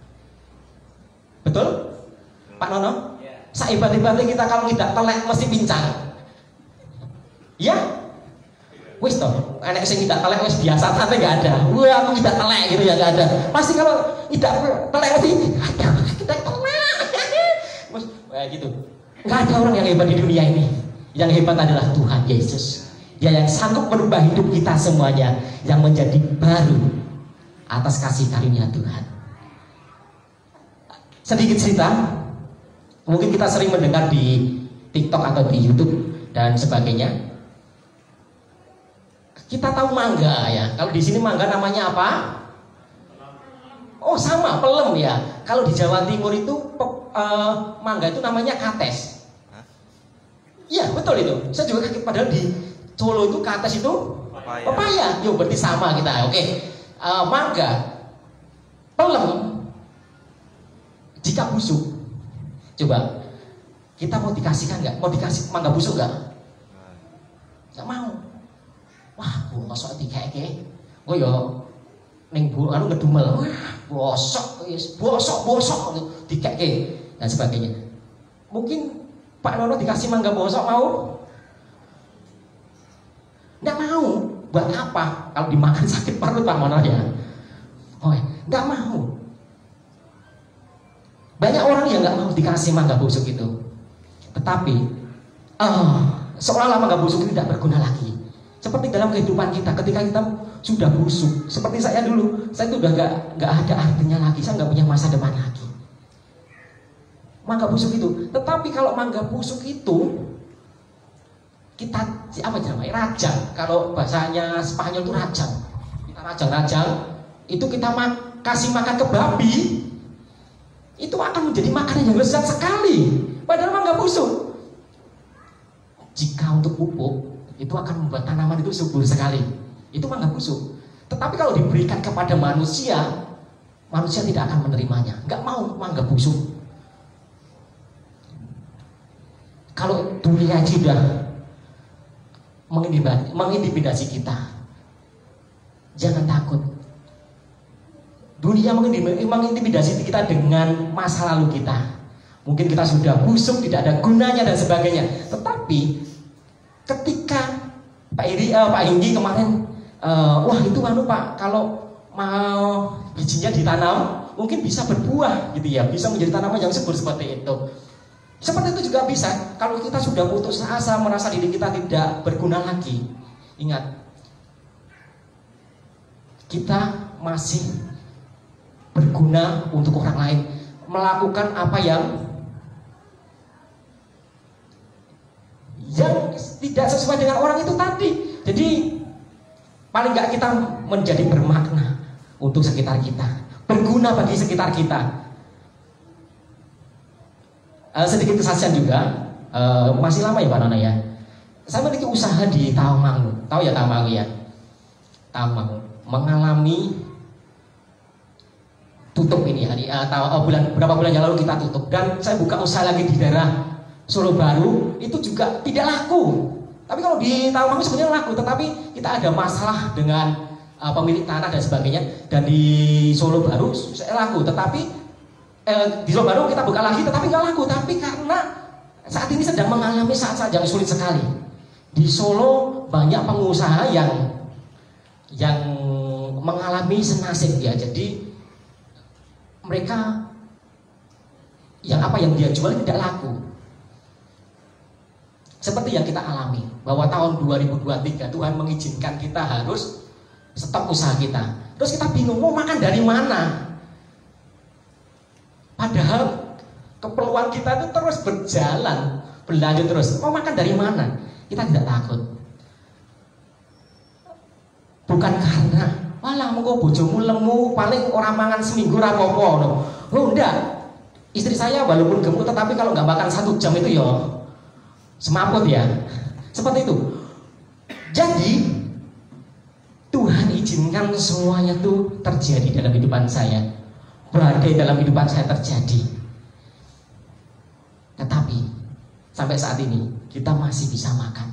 C: Betul? Pak Nono? Sahebat-hebatnya kita kalau tidak telek mesti pincang. Ya? Wis toh, anak sing tidak telek wis biasa tapi enggak ada. Wah, aku tidak telek gitu ya, enggak ada. Pasti kalau tidak telek mesti kita telek. Mas, kayak gitu. Enggak ada orang yang hebat di dunia ini. Yang hebat adalah Tuhan Yesus. Dia yang sanggup merubah hidup kita semuanya, yang menjadi baru atas kasih karunia Tuhan. Sedikit cerita, mungkin kita sering mendengar di TikTok atau di YouTube dan sebagainya. Kita tahu mangga ya. Kalau di sini mangga namanya apa? Oh sama, pelem ya. Kalau di Jawa Timur itu mangga itu namanya kates. Iya betul itu. Saya juga kaget padahal di Solo itu kates itu pepaya. Yo berarti sama kita. Oke. Mangga, pelem, jika busuk. Coba kita mau dikasihkan nggak? Mau dikasih mangga busuk nggak? Nggak mau. Wah, bosok dikeke. Oh yo, neng bu, anu ngedumel. Wah, bosok dikeke dan sebagainya. Mungkin Pak Nono dikasih mangga bosok mau? Nggak mau. Buat apa? Kalau dimakan sakit perut Pak Nono ya. Oh, nggak mau. Banyak orang yang nggak mau dikasih mangga busuk itu. Tetapi seolah-olah mangga busuk itu tidak berguna lagi. Seperti dalam kehidupan kita, ketika kita sudah busuk, seperti saya dulu, saya itu udah nggak ada artinya lagi, saya nggak punya masa depan lagi. Mangga busuk itu. Tetapi kalau mangga busuk itu kita apa namanya? Rajang. Kalau bahasanya Spanyol itu rajang. Kita rajang-rajang, itu kita kasih makan ke babi. Itu akan menjadi makanan yang lezat sekali. Padahal mangga busuk. Jika untuk pupuk, itu akan membuat tanaman itu subur sekali. Itu mangga busuk. Tetapi kalau diberikan kepada manusia, manusia tidak akan menerimanya. Nggak mau mangga busuk. Kalau dunia sudah mengintimidasi kita, jangan takut. Dunia mengintimidasi kita dengan masa lalu kita. Mungkin kita sudah busuk, tidak ada gunanya dan sebagainya. Tetapi ketika Pak Hinggi kemarin, wah itu Pak, kalau mau bijinya ditanam, mungkin bisa berbuah gitu ya, bisa menjadi tanaman yang subur seperti itu. Seperti itu juga bisa. Kalau kita sudah putus asa, merasa diri kita tidak berguna lagi, ingat, kita masih berguna untuk orang lain, melakukan apa yang tidak sesuai dengan orang itu tadi. Jadi paling nggak kita menjadi bermakna untuk sekitar kita, berguna bagi sekitar kita. Sedikit kesaksian juga, masih lama ya Pak Nona ya. Saya memiliki usaha di Tawangmangu, tahu ya Tawangmangu ya? Tawangmangu mengalami tutup ini hari berapa bulan yang lalu kita tutup, dan saya buka usaha lagi di daerah Solo Baru, itu juga tidak laku. Tapi kalau di Tawangmangu sebenarnya laku, tetapi kita ada masalah dengan pemilik tanah dan sebagainya. Dan di Solo Baru saya laku, tetapi di Solo Baru kita buka lagi, tetapi nggak laku. Tapi karena saat ini sedang mengalami saat-saat yang sulit sekali. Di Solo banyak pengusaha yang mengalami senasib ya. Jadi mereka yang dia jual tidak laku. Seperti yang kita alami, bahwa tahun 2023 Tuhan mengizinkan kita harus stop usaha kita. Terus kita bingung mau makan dari mana. Padahal keperluan kita itu terus berjalan, berlanjut terus. Mau makan dari mana? Kita tidak takut. Bukan karena walah mengko bojomu lemu, paling orang mangan seminggu rapopo. Oh enggak. Istri saya walaupun gemuk, tetapi kalau nggak makan 1 jam itu ya semaput ya. Seperti itu. Jadi Tuhan izinkan semuanya itu terjadi dalam kehidupan saya. Badai dalam kehidupan saya terjadi. Tetapi sampai saat ini kita masih bisa makan.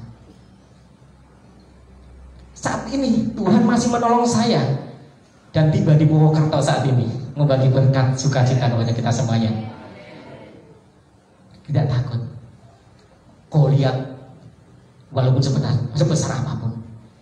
C: Saat ini Tuhan masih menolong saya. Dan tiba di Purwokerto saat ini membagi berkat sukacita kepada kita semuanya. Tidak takut. Kau lihat, walaupun sebesar apapun,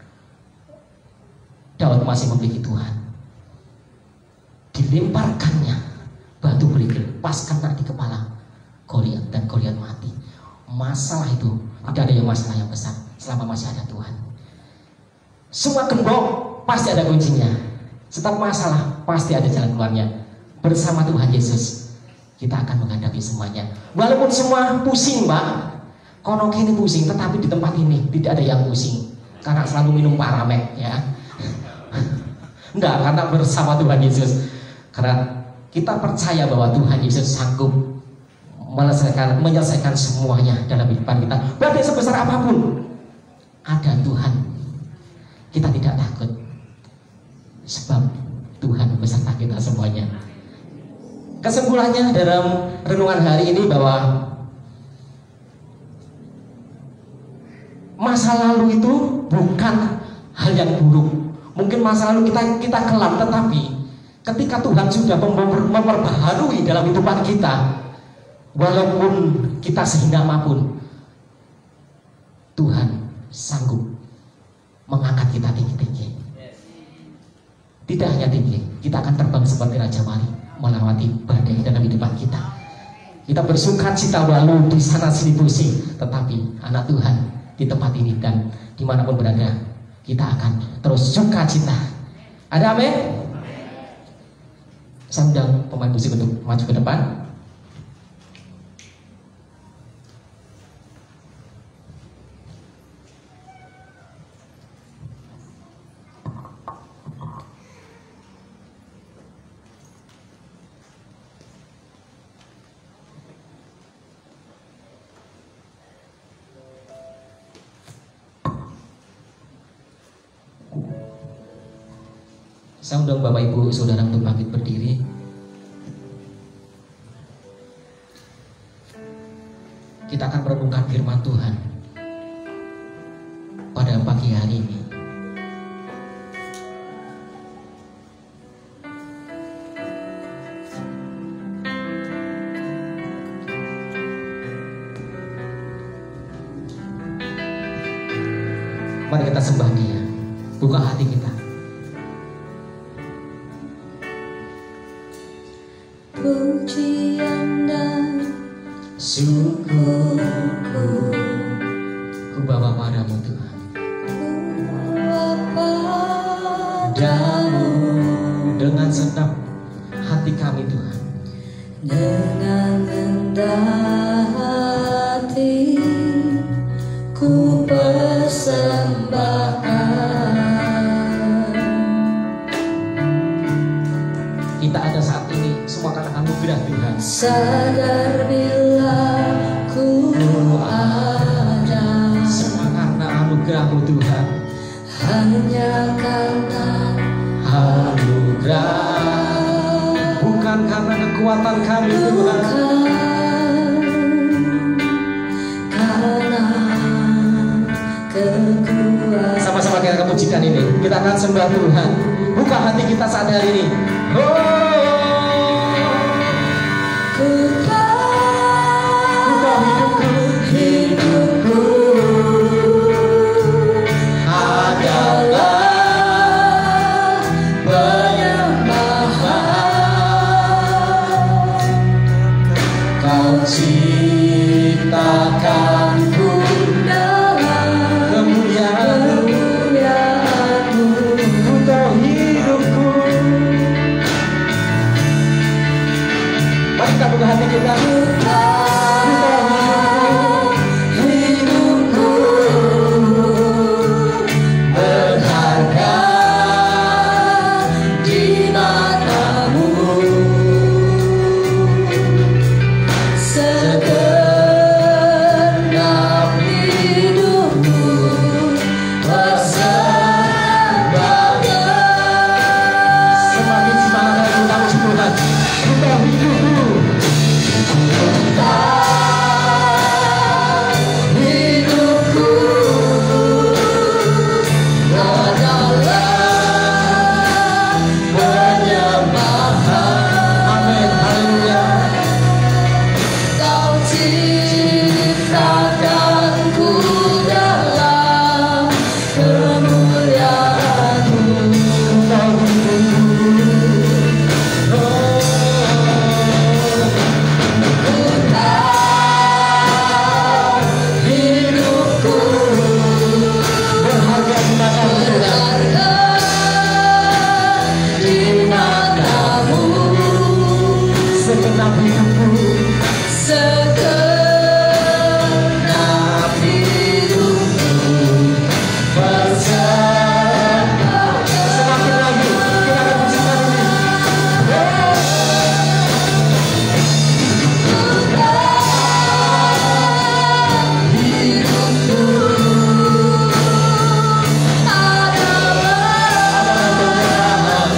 C: Daud masih memiliki Tuhan. Dilemparkannya batu kerikil pas kena di kepala Goliat, dan Goliat mati. Masalah itu tidak ada yang masalah yang besar selama masih ada Tuhan. Semua gembok pasti ada kuncinya. Setiap masalah pasti ada jalan keluarnya. Bersama Tuhan Yesus kita akan menghadapi semuanya. Walaupun semua pusing Pak, kono kini pusing, tetapi di tempat ini tidak ada yang pusing karena selalu minum Paramek ya. Enggak, karena bersama Tuhan Yesus. Karena kita percaya bahwa Tuhan Yesus sanggup menyelesaikan semuanya dalam kehidupan kita. Badai sebesar apapun ada Tuhan, kita tidak takut, sebab Tuhan beserta kita semuanya. Kesimpulannya dalam renungan hari ini bahwa masa lalu itu bukan hal yang buruk. Mungkin masa lalu kita kelam, tetapi ketika Tuhan sudah memperbaharui dalam kehidupan kita, walaupun kita sehina apapun, Tuhan sanggup mengangkat kita tinggi-tinggi. Tidak hanya tinggi, kita akan terbang seperti Raja Wali, melewati badai dalam kehidupan kita. Kita bersuka cita walau di sana sini pusing, tetapi anak Tuhan di tempat ini dan dimanapun berada, kita akan terus suka cita. Ada amin? Saya undang pemain musik untuk maju ke depan. Saya undang Bapak Ibu Saudara untuk bangkit berdiri. Kita akan merenungkan firman Tuhan pada pagi hari ini. Mari kita sembah Dia, buka hati kita.
A: Pujian dan syukurku
C: ku bawa padamu Tuhan,
A: padamu
C: dengan senang hati kami Tuhan.
A: Dengan rendah hati ku persembahkan.
C: Kita ada saat ini semua karena anugerah Tuhan.
A: Sadar bila ku ada,
C: Semua karena anugerah-Mu Tuhan.
A: hanya karena
C: Anugerah, bukan karena kekuatan kami Tuhan.
A: karena kekuatan.
C: Sama-sama kita pujikan ini. Kita akan sembah Tuhan. Buka hati kita saat hari ini.
A: Ku tahu hidupku adalah penyembahan.
C: Kau ciptakanku
A: Dalam kemuliaan-Mu,
C: untuk hidupku. Mari kita buka hati kita.
A: hidupku berharga di mata-Mu. Segenap hidupku persembahkan.
C: Semakin semangat kita puji Tuhan. Untuk hidupku.
A: Hidupku adalah penyembahan.
C: Amin. Haleluya.
A: Kau ciptakanku dalam kemuliaan-Mu. Hidupku
C: Berharga di mata-Mu Tuhan.
A: berharga di mata-Mu.
C: Segenap hidupku.
A: Segenap hidupku persembahkan.
C: Semakin lagi kita akan pujikan ini.
A: Hidupku adalah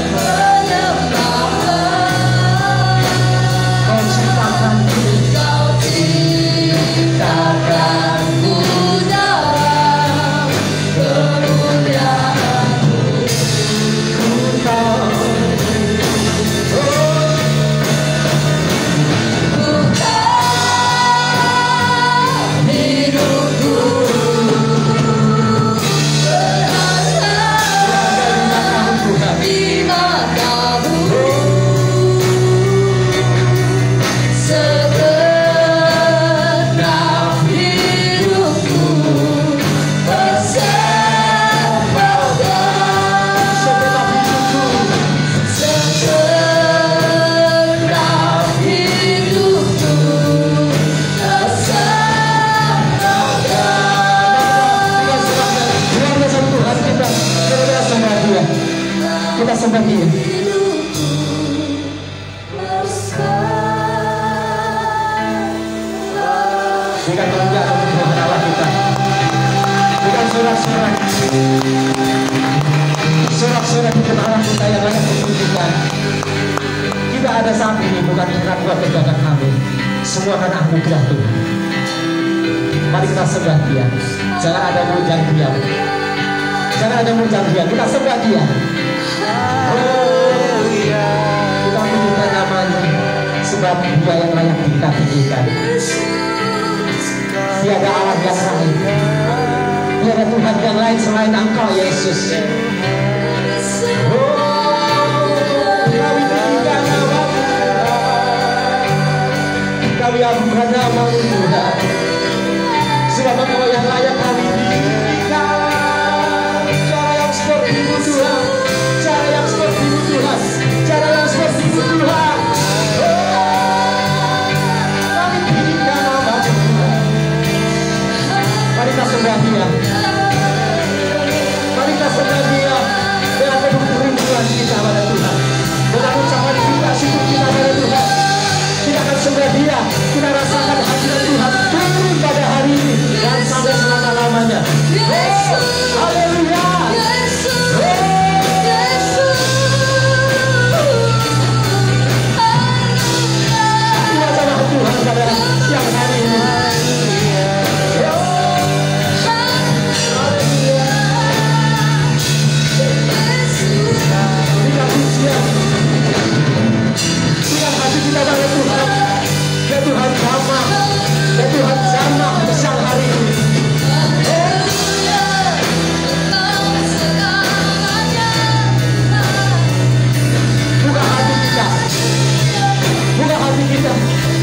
A: penyembahan.
C: Kau ciptakanku.
A: Kau ciptakanku dalam kemuliaan-Mu. Bukan hidupku berharga di mata-Mu. Segenap hidupku persembahkan. Segenap hidupku persembahkan.
C: Kita sembah Dia. Berikan kemuliaan untuk Tuhan Allah kita. Berikan sorak-sorak. Sorak-sorak di Allah kita yang layak dipujikan. Kita ada saat ini bukan karena kuat kehendak kami, semua karena anugerah Tuhan. Mari kita sembah Dia. Jangan ada mujang diam. Jangan ada mujang diam. Kita sembah Dia. Kita pujikan namanya, sebab Dia yang layak kita tinggikan. Tiada Allah yang lain, tiada Tuhan yang lain selain Engkau Yesus. Kami tinggikan nama-Mu, kami agunkan nama-Mu Tuhan, sebab Engkau yang layak kami tinggikan. Cara yang seperti-Mu Tuhan, cara yang seperti-Mu Tuhan, cara yang seperti-Mu Tuhan. sembah Dia dengan penuh kerinduan kita pada Tuhan. Dengan ucapan kita, syukur kita pada Tuhan, kita akan sembah Dia. Kita rasakan hadirat Tuhan turun pada hari ini dan sampai selama-lamanya. Haleluya. Wajah Tuhan pada siang hari ini. Dengan hati kita pada Tuhan, ya Tuhan jamah, ya Tuhan jamah siang hari ini. Buka hati kita, buka hati kita.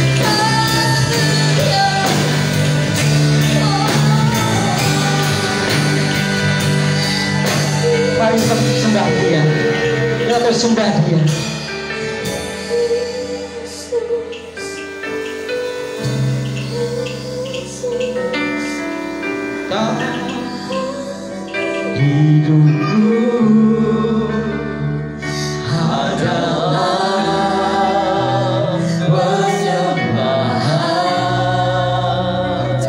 C: Mari kita sembah Dia, kita bersembah Dia. Hidupku adalah penyembahan,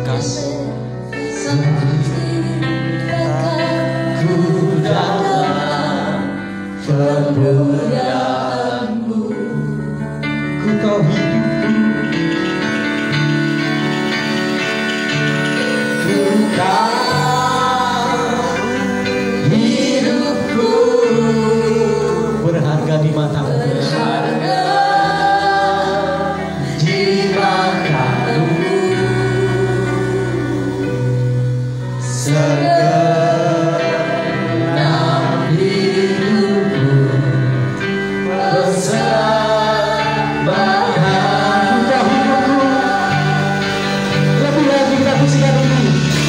C: ku dalam kemuliaan-Mu. Ku tahu hidupku berharga di mata-Mu, berharga di mata-Mu. Segenap hidupku persembahan. Untuk hidupku lebih lagi kita pujikan ini.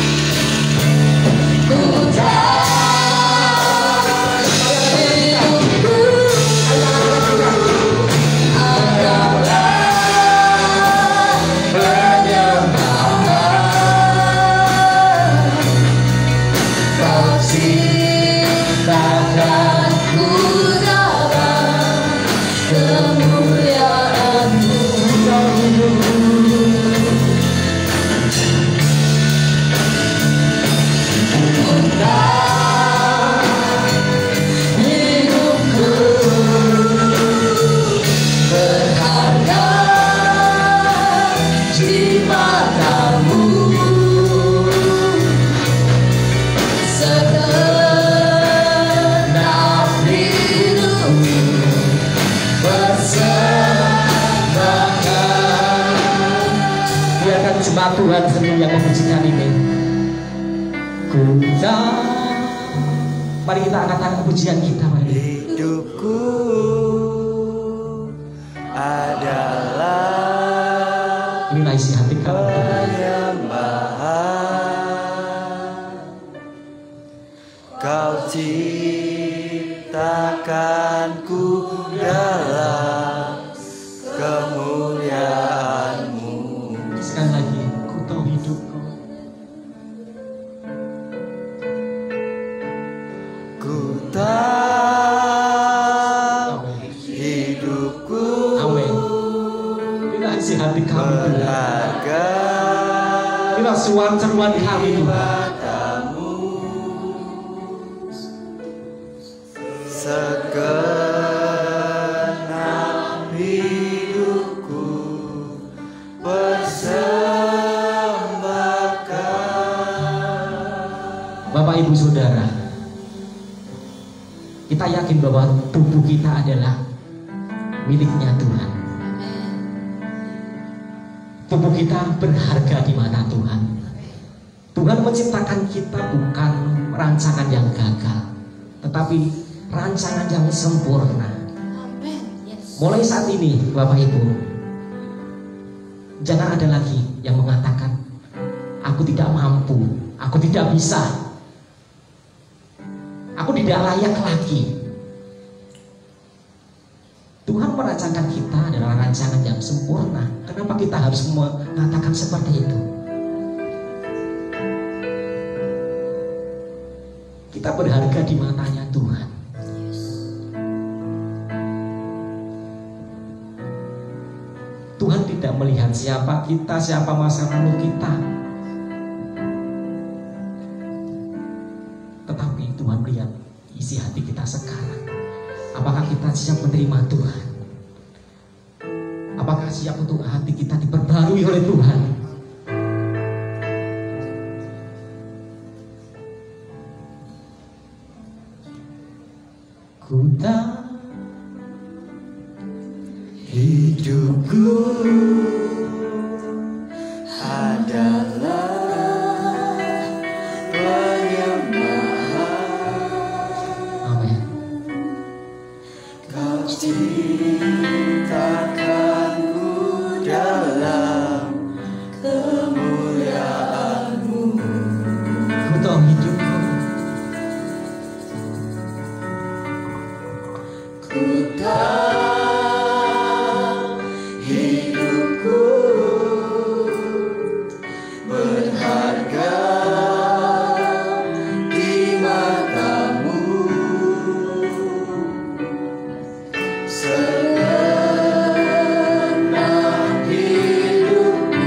C: Tuhan sendiri yang memujikan ini. Mari kita angkat tangan pujian kita.
F: Hidupku adalah
C: inilah isi hati kami.
F: Penyembahan. Kau ciptakanku dalam kemuliaan-Mu.
C: Sekali lagi, ku tahu hidupku.
F: Ku tahu hidupku.
C: Amin. Inilah isi hati kami.
F: Berharga.
C: Inilah seruan-seruan kami Tuhan.
F: Segenap hidupku persembahkan.
C: Bapak Ibu Saudara, kita yakin bahwa tubuh kita adalah miliknya Tuhan. Tubuh kita berharga di mata Tuhan. Tuhan menciptakan kita bukan rancangan yang gagal, tetapi rancangan yang sempurna. Mulai saat ini Bapak Ibu, jangan ada lagi yang mengatakan aku tidak mampu, aku tidak bisa, aku tidak layak lagi. Tuhan merancangkan kita adalah rancangan yang sempurna. Kenapa kita harus mengatakan seperti itu? Kita kita berharga di matanya Tuhan. Tuhan tidak melihat siapa kita, siapa masa lalu kita, tetapi Tuhan melihat isi hati kita sekarang. Apakah kita siap menerima Tuhan? Apakah siap untuk hati kita diperbarui oleh Tuhan? Ku tahu
F: hidupku adalah penyembahan.
C: amin.
F: Kau ciptakanku dalam kemuliaan-Mu.
C: Ku tahu hidupku,
F: Ku tahu hidupku berharga di mata-Mu. Segenap hidupku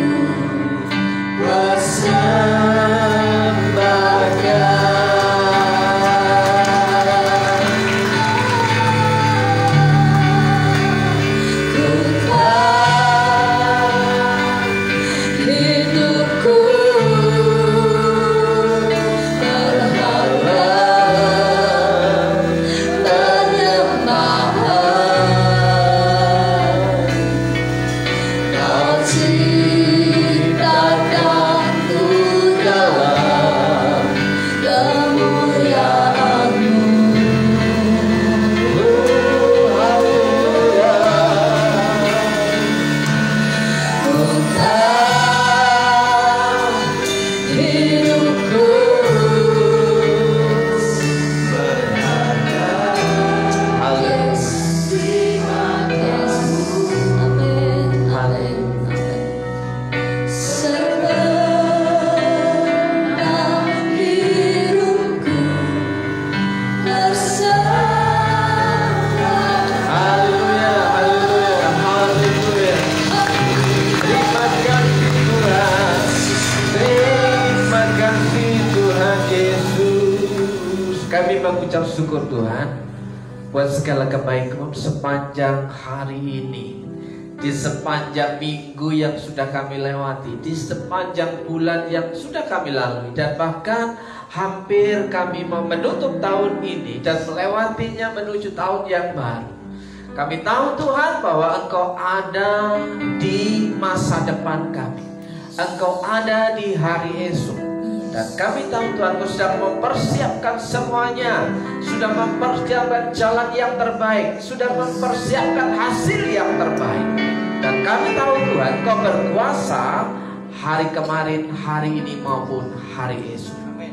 B: Kami mengucap syukur Tuhan buat segala kebaikan sepanjang hari ini, di sepanjang minggu yang sudah kami lewati, di sepanjang bulan yang sudah kami lalui, dan bahkan hampir kami mau menutup tahun ini dan melewatinya menuju tahun yang baru. Kami tahu Tuhan bahwa Engkau ada di masa depan kami, Engkau ada di hari esok. Dan kami tahu Tuhan Engkau sudah mempersiapkan semuanya, sudah mempersiapkan jalan yang terbaik, sudah mempersiapkan hasil yang terbaik. Dan kami tahu Tuhan Engkau berkuasa hari kemarin, hari ini maupun hari esok.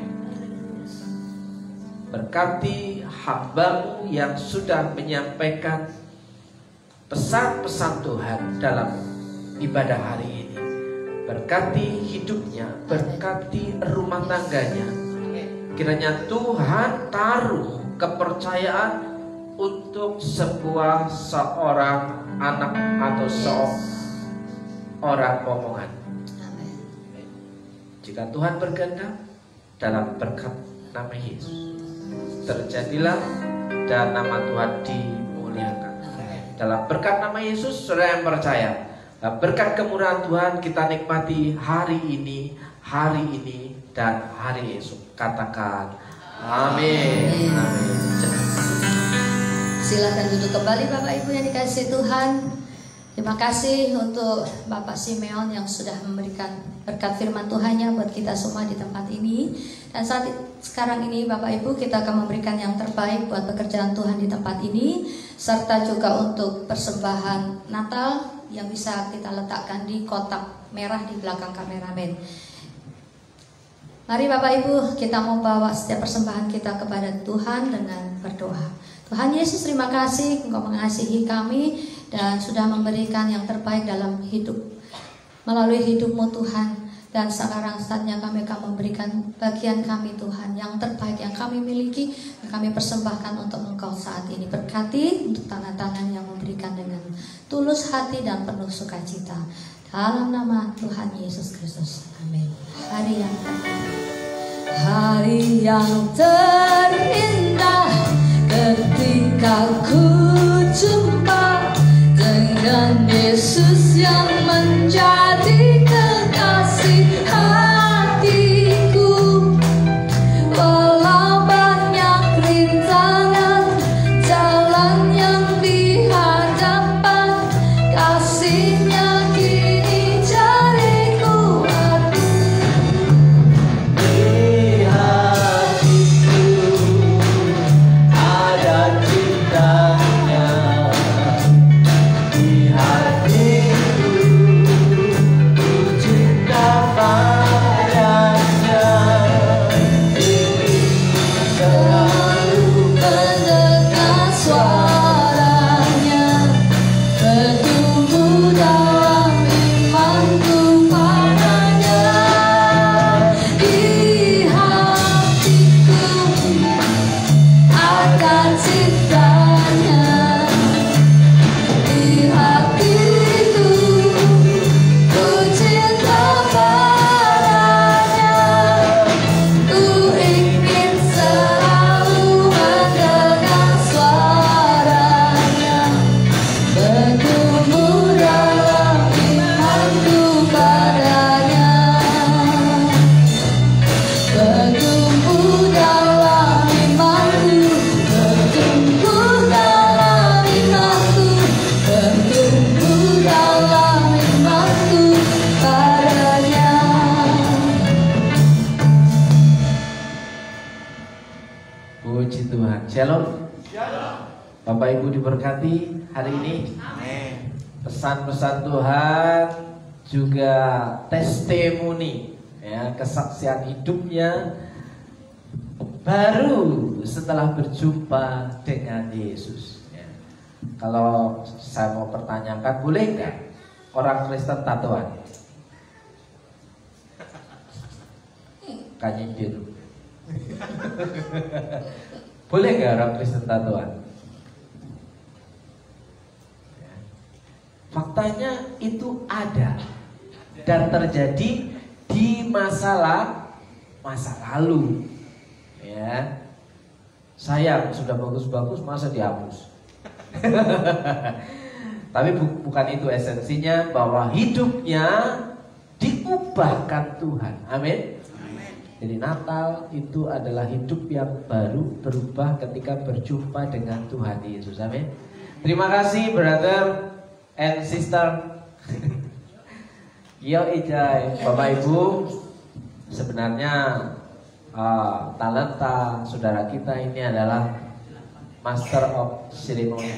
B: Berkati hamba-Mu yang sudah menyampaikan pesan-pesan Tuhan dalam ibadah hari ini. Berkati hidupnya, berkati rumah tangganya. Kiranya Tuhan taruh kepercayaan untuk seorang anak atau seorang omongan. Jika Tuhan berkehendak, dalam berkat nama Yesus, terjadilah dan nama Tuhan dimuliakan. Dalam berkat nama Yesus, saudara yang percaya, berkat kemurahan Tuhan kita nikmati hari ini, dan hari esok. Katakan amin. Amin.
A: Silakan duduk kembali Bapak Ibu yang dikasihi Tuhan. Terima kasih untuk Bapak Simeon yang sudah memberikan berkat firman Tuhannya buat kita semua di tempat ini. Dan sekarang ini Bapak Ibu, kita akan memberikan yang terbaik buat pekerjaan Tuhan di tempat ini, serta juga untuk persembahan Natal yang bisa kita letakkan di kotak merah di belakang kameramen. Mari Bapak Ibu, kita mau bawa setiap persembahan kita kepada Tuhan dengan berdoa. Tuhan Yesus, terima kasih Engkau mengasihi kami dan sudah memberikan yang terbaik dalam hidup, melalui hidup-Mu Tuhan. Dan sekarang saatnya kami akan memberikan bagian kami Tuhan, yang terbaik yang kami miliki, yang kami persembahkan untuk Engkau saat ini. Berkati untuk tangan-tangan yang memberikan dengan tulus hati dan penuh sukacita. Dalam nama Tuhan Yesus Kristus. Amin. Hari yang terindah, hari yang terindah, ketika ku jumpa dengan Yesus yang menjadi kekasih hatiku. Walau banyak rintangan jalan yang dihadapan, kasih-Nya kini jadi kuatku.
F: Di hatiku ada cintanya, di hatiku ku cinta padanya, selalu
A: Mendengar suaranya, bertumbuh dalam imanku padanya. Di hatiku ada cintanya, di hatiku ku cinta padanya. Ku ingin selalu mendengar suaranya, bertumbuh dalam imanku padanya, bertumbuh dalam imanku, bertumbuh dalam imanku, bertumbuh dalam imanku padanya.
B: Puji Tuhan. Shalom. Bapak Ibu diberkati hari ini. Pesan-pesan Tuhan juga testimoni, ya, kesaksian hidupnya baru setelah berjumpa dengan Yesus. Ya. Kalau saya mau pertanyakan, boleh nggak orang Kristen tatoan? Kanyindir. Boleh nggak orang Kristen tatoan? Ya. Faktanya itu ada dan terjadi di masa lalu. Ya, sayang sudah bagus-bagus masa dihapus. Tapi bukan itu esensinya, bahwa hidupnya diubahkan Tuhan. Amin. Jadi Natal itu adalah hidup yang baru, berubah ketika berjumpa dengan Tuhan Yesus. Amin. Terima kasih brother and sister. Yo Ijay, Bapak Ibu, sebenarnya talenta saudara kita ini adalah Master of Ceremony.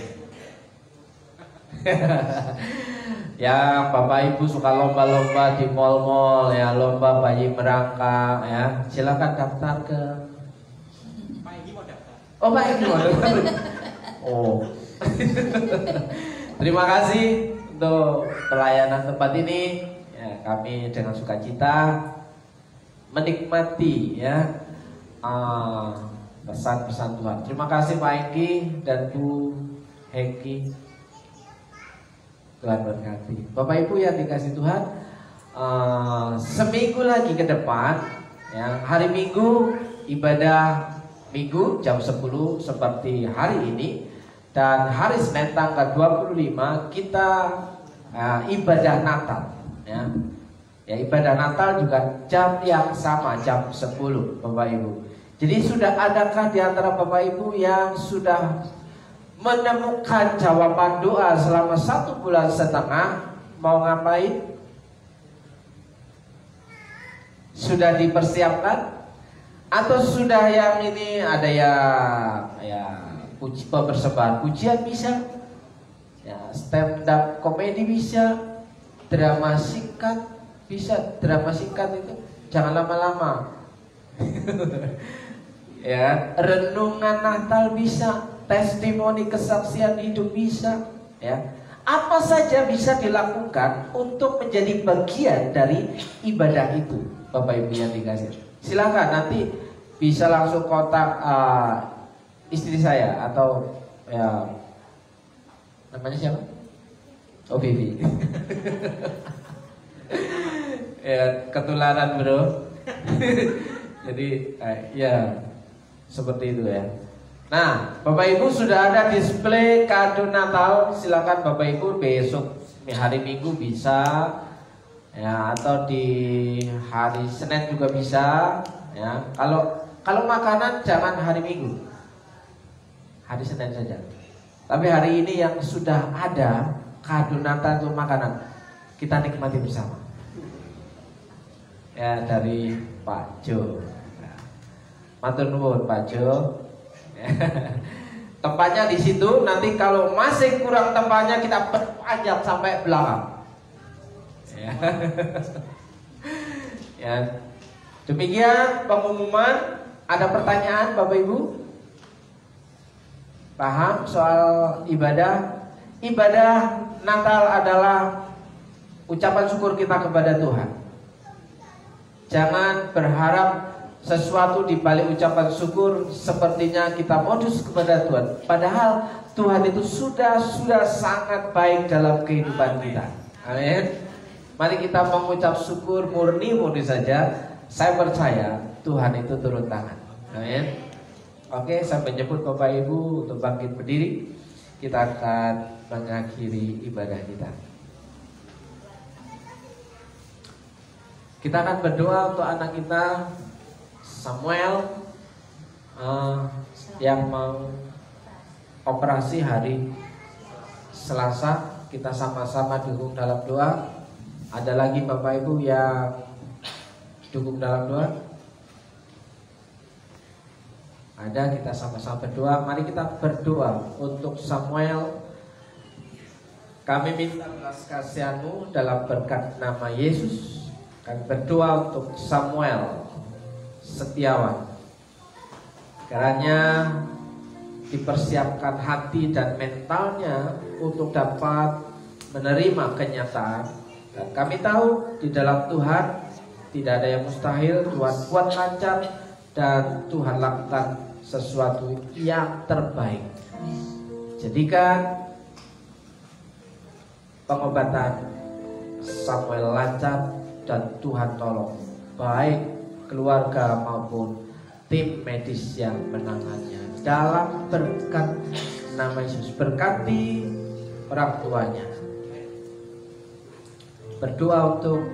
B: Ya, Bapak Ibu suka lomba-lomba di mall-mall, ya, lomba bayi merangkak, ya. Silakan daftar ke Pak Egi mau daftar. Oh, Pak Egi mau daftar. Oh. Terima kasih untuk pelayanan tempat ini. Ya, kami dengan sukacita menikmati, ya, pesan-pesan Tuhan. Terima kasih Pak Egi dan Bu Heki. Tuhan berkati. Bapak Ibu yang dikasih Tuhan, seminggu lagi ke depan, ya, hari Minggu ibadah Minggu jam 10 seperti hari ini, dan hari Senin tanggal 25 kita ibadah Natal, ya. Ya, ibadah Natal juga jam yang sama, jam 10, Bapak Ibu. Jadi sudah adakah di antara Bapak Ibu yang sudah menemukan jawaban doa selama 1,5 bulan mau ngapain? Sudah dipersiapkan? Atau sudah yang ini ada ya persembahan pujian bisa, ya, stand up komedi bisa, drama singkat bisa. Drama singkat itu jangan lama-lama. Ya, renungan Natal bisa, testimoni kesaksian hidup bisa, ya. apa saja bisa dilakukan untuk menjadi bagian dari ibadah itu, Bapak Ibu yang dikasih. Silakan nanti bisa langsung kontak istri saya atau ya namanya siapa? Oh, Vivi. Ya, ketularan bro. Jadi ya seperti itu ya. Nah, Bapak Ibu sudah ada display kado Natal. Silakan Bapak Ibu besok hari Minggu bisa ya, atau di hari Senin juga bisa ya. Kalau makanan jangan hari Minggu, hari Senin saja. Tapi hari ini yang sudah ada kado Natal untuk makanan, kita nikmati bersama. Ya, dari Pak Jo. Matur nuwun Pak Jo. Tempatnya di situ. Nanti kalau masih kurang tempatnya kita perpanjang sampai belakang. Ya. Ya. Demikian pengumuman. Ada pertanyaan Bapak Ibu? Paham soal ibadah? Ibadah Natal adalah ucapan syukur kita kepada Tuhan. Jangan berharap sesuatu di balik ucapan syukur sepertinya kita modus kepada Tuhan. Padahal Tuhan itu sudah sangat baik dalam kehidupan kita. Amin. Mari kita mengucap syukur murni saja. Saya percaya Tuhan itu turun tangan. Amin. Oke, saya menyebut Bapak Ibu untuk bangkit berdiri. Kita akan mengakhiri ibadah kita. Kita akan berdoa untuk anak kita Samuel yang mau operasi hari Selasa. Kita sama-sama dukung dalam doa. Ada lagi Bapak Ibu yang dukung dalam doa? Ada, kita sama-sama berdoa. Mari kita berdoa untuk Samuel. Kami minta belas kasihan-Mu dalam berkat nama Yesus. Kami berdoa untuk Samuel Setiawan. Kiranya dipersiapkan hati dan mentalnya untuk dapat menerima kenyataan. Dan kami tahu di dalam Tuhan tidak ada yang mustahil. Tuhan buat lancar dan Tuhan lakukan sesuatu yang terbaik. Jadikan pengobatan Samuel lancar dan Tuhan tolong baik keluarga maupun tim medis yang menangannya. Dalam berkat nama Yesus, berkati orang tuanya. Berdoa untuk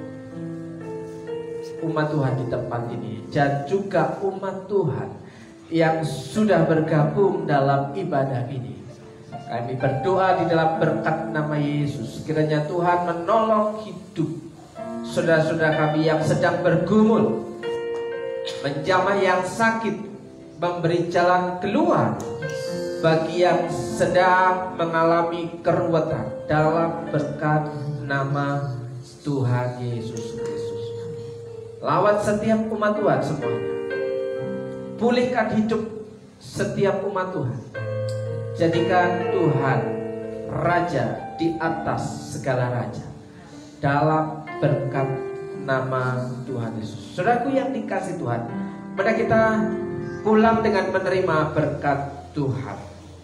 B: umat Tuhan di tempat ini dan juga umat Tuhan yang sudah bergabung dalam ibadah ini. Kami berdoa di dalam berkat nama Yesus, kiranya Tuhan menolong hidup saudara-saudara kami yang sedang bergumul, menjamah yang sakit, memberi jalan keluar bagi yang sedang mengalami keruwetan, dalam berkat nama Tuhan Yesus Kristus. Lawat setiap umat Tuhan semuanya. Pulihkan hidup setiap umat Tuhan. Jadikan Tuhan Raja di atas segala raja, dalam berkat nama Tuhan Yesus. Saudaraku yang dikasih Tuhan, mari kita pulang dengan menerima berkat Tuhan.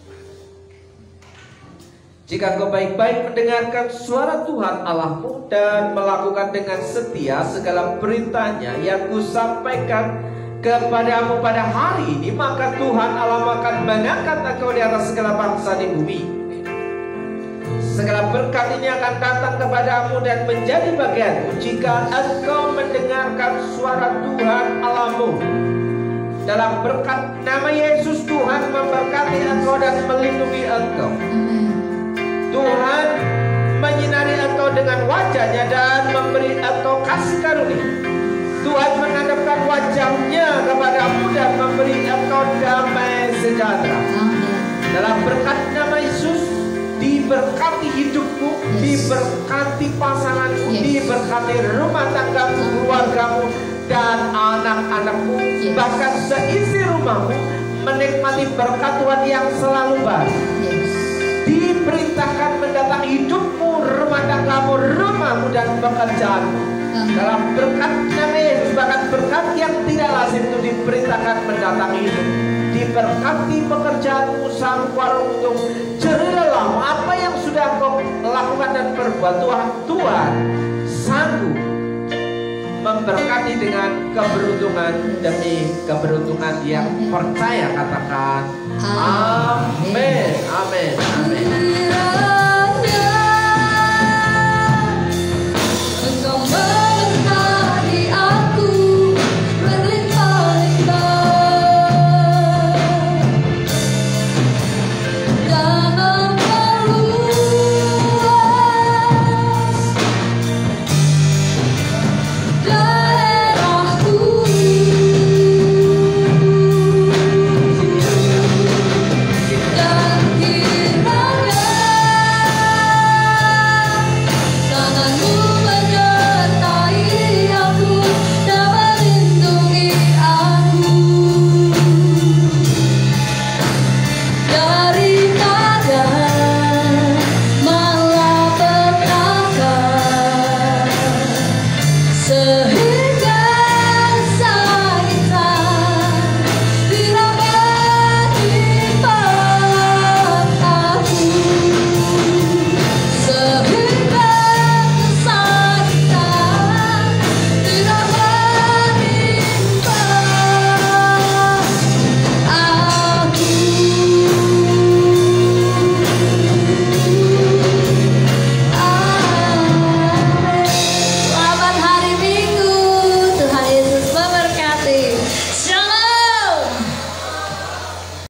B: Jika kau baik-baik mendengarkan suara Tuhan Allahmu dan melakukan dengan setia segala perintahnya yang kusampaikan kepadamu pada hari ini, maka Tuhan Allah akan mengangkat engkau di atas segala bangsa di bumi. Segala berkat ini akan datang kepadamu dan menjadi bagianmu jika engkau mendengarkan suara Tuhan Allahmu. Dalam berkat nama Yesus, Tuhan memberkati engkau dan melindungi engkau. Tuhan menyinari engkau dengan wajahnya dan memberi engkau kasih karunia. Tuhan menghadapkan wajahnya kepadamu dan memberi engkau damai sejahtera. Dalam berkat nama Yesus, diberkati hidupmu, diberkati pasanganmu, diberkati rumah tanggamu, keluargamu, dan anak-anakmu, bahkan seisi rumahmu menikmati berkat Tuhan yang selalu baru. Diberitahu diperintahkan mendatangi hidupmu, rumah tanggamu, rumahmu dan pekerjaanmu. Dalam berkat nama Yesus, bahkan berkat yang tidak lazim itu diperintahkan mendatangi hidup. Diberkati pekerjaanmu, usahamu, warungmu, jerilah apa yang sudah kau lakukan dan perbuat. Tuhan sanggup memberkati dengan keberuntungan demi keberuntungan yang percaya. Katakan amin, amin, amin.